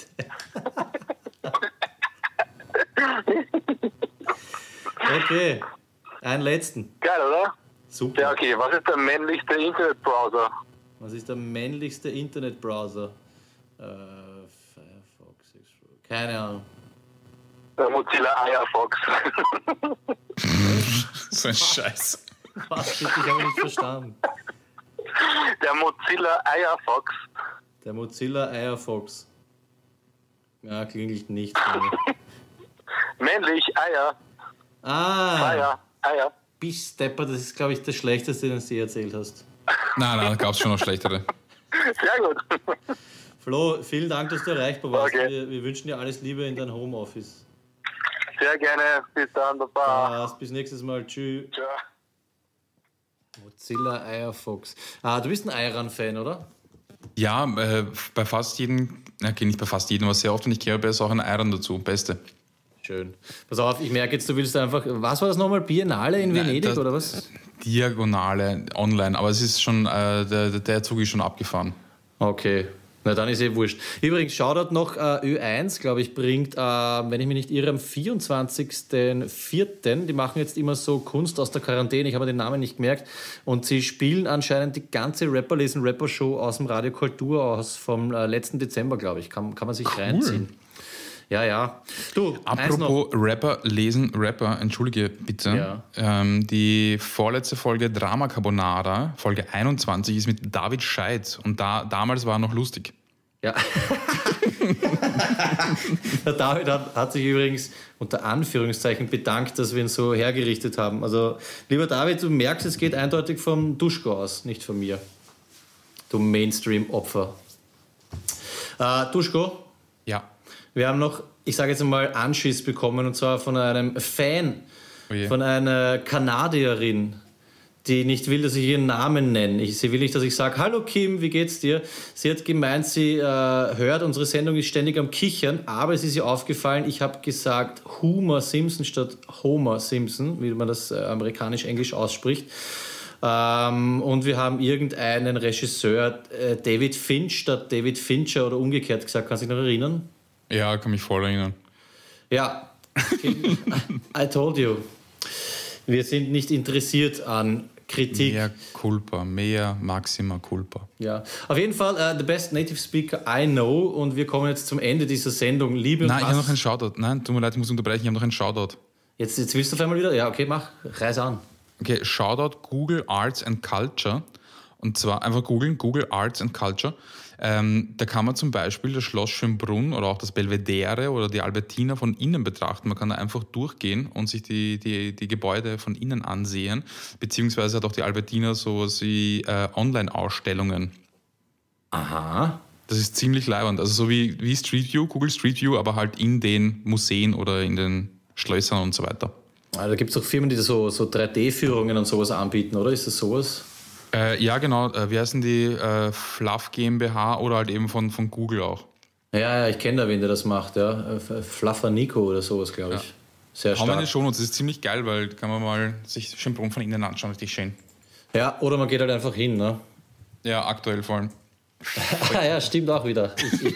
Okay, einen letzten. Geil, oder? Super. Ja, okay. Was ist der männlichste Internetbrowser? Was ist der männlichste Internetbrowser? Firefox. Keine Ahnung. Der Mozilla Firefox. So ein Scheiß. Was? Ich habe nicht verstanden. Der Mozilla Firefox. Der Mozilla Firefox. Ja, klingelt nicht. Männlich, Eier. Feier, Eier. Bistepper, das ist, glaube ich, das Schlechteste, den du dir erzählt hast. Nein, da gab es schon noch schlechtere. Sehr gut. Flo, vielen Dank, dass du erreichbar warst. Okay. Wir wünschen dir alles Liebe in dein Homeoffice. Sehr gerne. Bis dann. Baba. Bis nächstes Mal. Tschüss. Ciao. Mozilla Firefox. Du bist ein Ayran-Fan, oder? Ja, bei fast jedem, okay, nicht bei fast jedem, aber sehr oft, wenn ich kehre, ist auch ein Ayran dazu. Beste. Schön. Pass auf, ich merke jetzt, du willst einfach, was war das nochmal, Biennale in Venedig oder was? Diagonale online, aber es ist schon, der Zug ist schon abgefahren. Okay, na dann ist wurscht. Übrigens, Shoutout noch, Ö1, glaube ich, bringt, wenn ich mich nicht irre, am 24.04., die machen jetzt immer so Kunst aus der Quarantäne, ich habe den Namen nicht gemerkt, und sie spielen anscheinend die ganze Rapper-Lesen-Rapper-Show aus dem Radio Kultur aus vom letzten Dezember, glaube ich, kann man sich reinziehen. Ja. Du, apropos Rapper, lesen, Rapper, entschuldige bitte. Ja. Die vorletzte Folge Drama Carbonara, Folge 21, ist mit David Scheidt. Und damals war er noch lustig. Ja. Der David hat sich übrigens unter Anführungszeichen bedankt, dass wir ihn so hergerichtet haben. Also, lieber David, du merkst, es geht eindeutig vom Duschko aus, nicht von mir. Du Mainstream-Opfer. Duschko? Ja. Wir haben noch, ich sage jetzt mal, Anschiss bekommen, und zwar von einem Fan, von einer Kanadierin, die nicht will, dass ich ihren Namen nenne. Sie will nicht, dass ich sage, hallo Kim, wie geht's dir? Sie hat gemeint, sie hört, unsere Sendung ist ständig am Kichern, aber es ist ihr aufgefallen, ich habe gesagt Homer Simpson statt Homer Simpson, wie man das amerikanisch-englisch ausspricht. Und wir haben irgendeinen Regisseur, David Finch statt David Fincher oder umgekehrt gesagt. Kannst du dich noch erinnern? Ja, kann mich voll erinnern. Ja, I told you. Wir sind nicht interessiert an Kritik. Mehr maxima culpa. Ja, auf jeden Fall the best native speaker I know und wir kommen jetzt zum Ende dieser Sendung. Liebe und Nein, ich habe noch einen Shoutout. Nein, tut mir leid, ich muss unterbrechen, ich habe noch einen Shoutout. Jetzt willst du auf einmal wieder? Ja, okay, reiß an. Okay, Shoutout Google Arts and Culture. Und zwar einfach googeln, Google Arts and Culture. Da kann man zum Beispiel das Schloss Schönbrunn oder auch das Belvedere oder die Albertina von innen betrachten. Man kann da einfach durchgehen und sich die Gebäude von innen ansehen. Beziehungsweise hat auch die Albertina sowas wie Online-Ausstellungen. Aha. Das ist ziemlich leiwand. Also so wie Street View, Google Street View, aber halt in den Museen oder in den Schlössern und so weiter. Da gibt es auch Firmen, die so 3D-Führungen und sowas anbieten, oder? Ist das sowas? Ja, genau. Wie heißen die? Fluff GmbH oder halt eben von Google auch. Ja, ich kenne da wen, der das macht. Ja. Fluffer Nico oder sowas, glaube ich. Ja. Sehr stark. Haben wir in den Shownotes. Das ist ziemlich geil, weil kann man mal sich Schönbrunn von innen anschauen. Richtig schön. Ja, oder man geht halt einfach hin, ne? Ja, aktuell vor allem. Ja, stimmt auch wieder.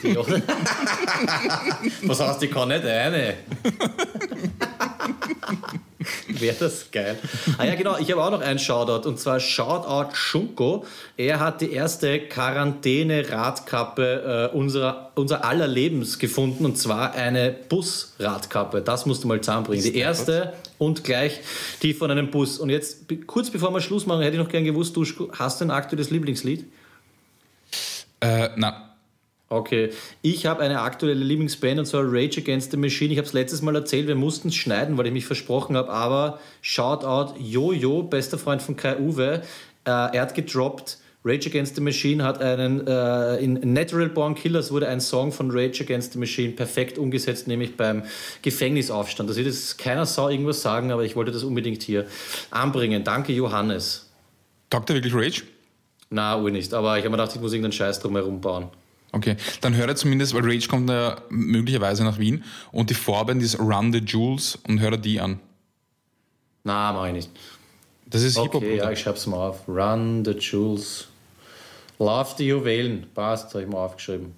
Was heißt, ich kann nicht eine? Wäre das geil. Ja, genau, ich habe auch noch einen Shoutout und zwar Shoutout Schunko. Er hat die erste Quarantäne-Radkappe unser aller Lebens gefunden und zwar eine Busradkappe. Das musst du mal zusammenbringen. Die erste und gleich die von einem Bus. Und jetzt, kurz bevor wir Schluss machen, hätte ich noch gern gewusst, du hast du ein aktuelles Lieblingslied? Nein. Okay, ich habe eine aktuelle Lieblingsband und zwar Rage Against the Machine. Ich habe es letztes Mal erzählt, wir mussten es schneiden, weil ich mich versprochen habe, aber Shoutout Jojo, bester Freund von Kai Uwe, er hat gedroppt, Rage Against the Machine hat in Natural Born Killers wurde ein Song von Rage Against the Machine perfekt umgesetzt, nämlich beim Gefängnisaufstand. Da wird jetzt keiner Sau irgendwas sagen, aber ich wollte das unbedingt hier anbringen. Danke, Johannes. Taugt er wirklich Rage? Na, nicht, aber ich habe mir gedacht, ich muss irgendeinen Scheiß drum herum bauen. Okay, dann höre zumindest, weil Rage kommt ja möglicherweise nach Wien und die Vorband ist Run the Jewels und höre die an. Na, mach ich nicht. Das ist Hip-Hop. Okay, ja, ich schreib's mal auf. Run the Jewels. Love the Juwelen. Passt, habe ich mal aufgeschrieben.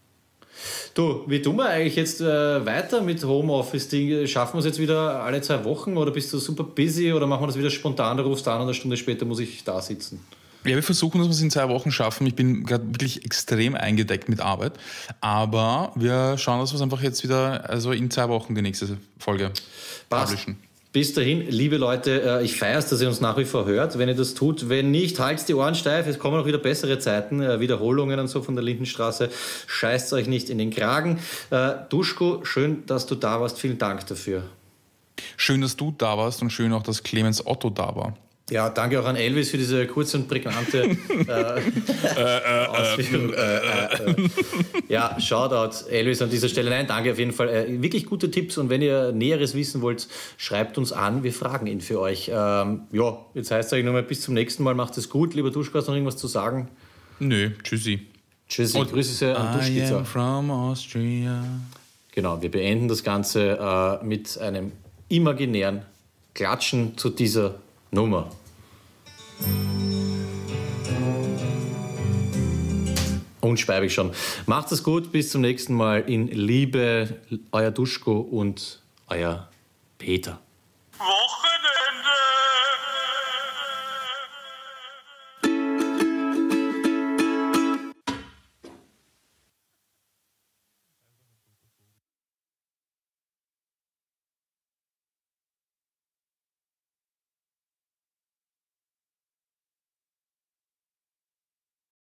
Du, wie tun wir eigentlich jetzt weiter mit Homeoffice-Ding? Schaffen wir es jetzt wieder alle 2 Wochen oder bist du super busy oder machen wir das wieder spontan, du rufst an und eine Stunde später muss ich da sitzen? Ja, wir versuchen, dass wir es in 2 Wochen schaffen. Ich bin gerade wirklich extrem eingedeckt mit Arbeit. Aber wir schauen, dass wir es einfach jetzt wieder, also in 2 Wochen die nächste Folge publishen. Bis dahin, liebe Leute, ich feiere es, dass ihr uns nach wie vor hört, wenn ihr das tut. Wenn nicht, haltet die Ohren steif, es kommen auch wieder bessere Zeiten, Wiederholungen und so von der Lindenstraße. Scheißt euch nicht in den Kragen. Duschko, schön, dass du da warst. Vielen Dank dafür. Schön, dass du da warst und schön auch, dass Clemens Otto da war. Ja, danke auch an Elvis für diese kurze und prägnante Ausführung. Ja, Shoutout Elvis an dieser Stelle. Nein, danke auf jeden Fall. Wirklich gute Tipps und wenn ihr Näheres wissen wollt, schreibt uns an. Wir fragen ihn für euch. Ja, jetzt heißt es eigentlich nur mal bis zum nächsten Mal. Macht es gut. Lieber Duschko, hast du noch irgendwas zu sagen? Nö, tschüssi. Tschüssi. Und Grüße sehr an Duschkizza. I am from Austria. Genau, wir beenden das Ganze mit einem imaginären Klatschen zu dieser Nummer. Unspeibig schon. Macht es gut, bis zum nächsten Mal. In Liebe, euer Duschko und euer Peter.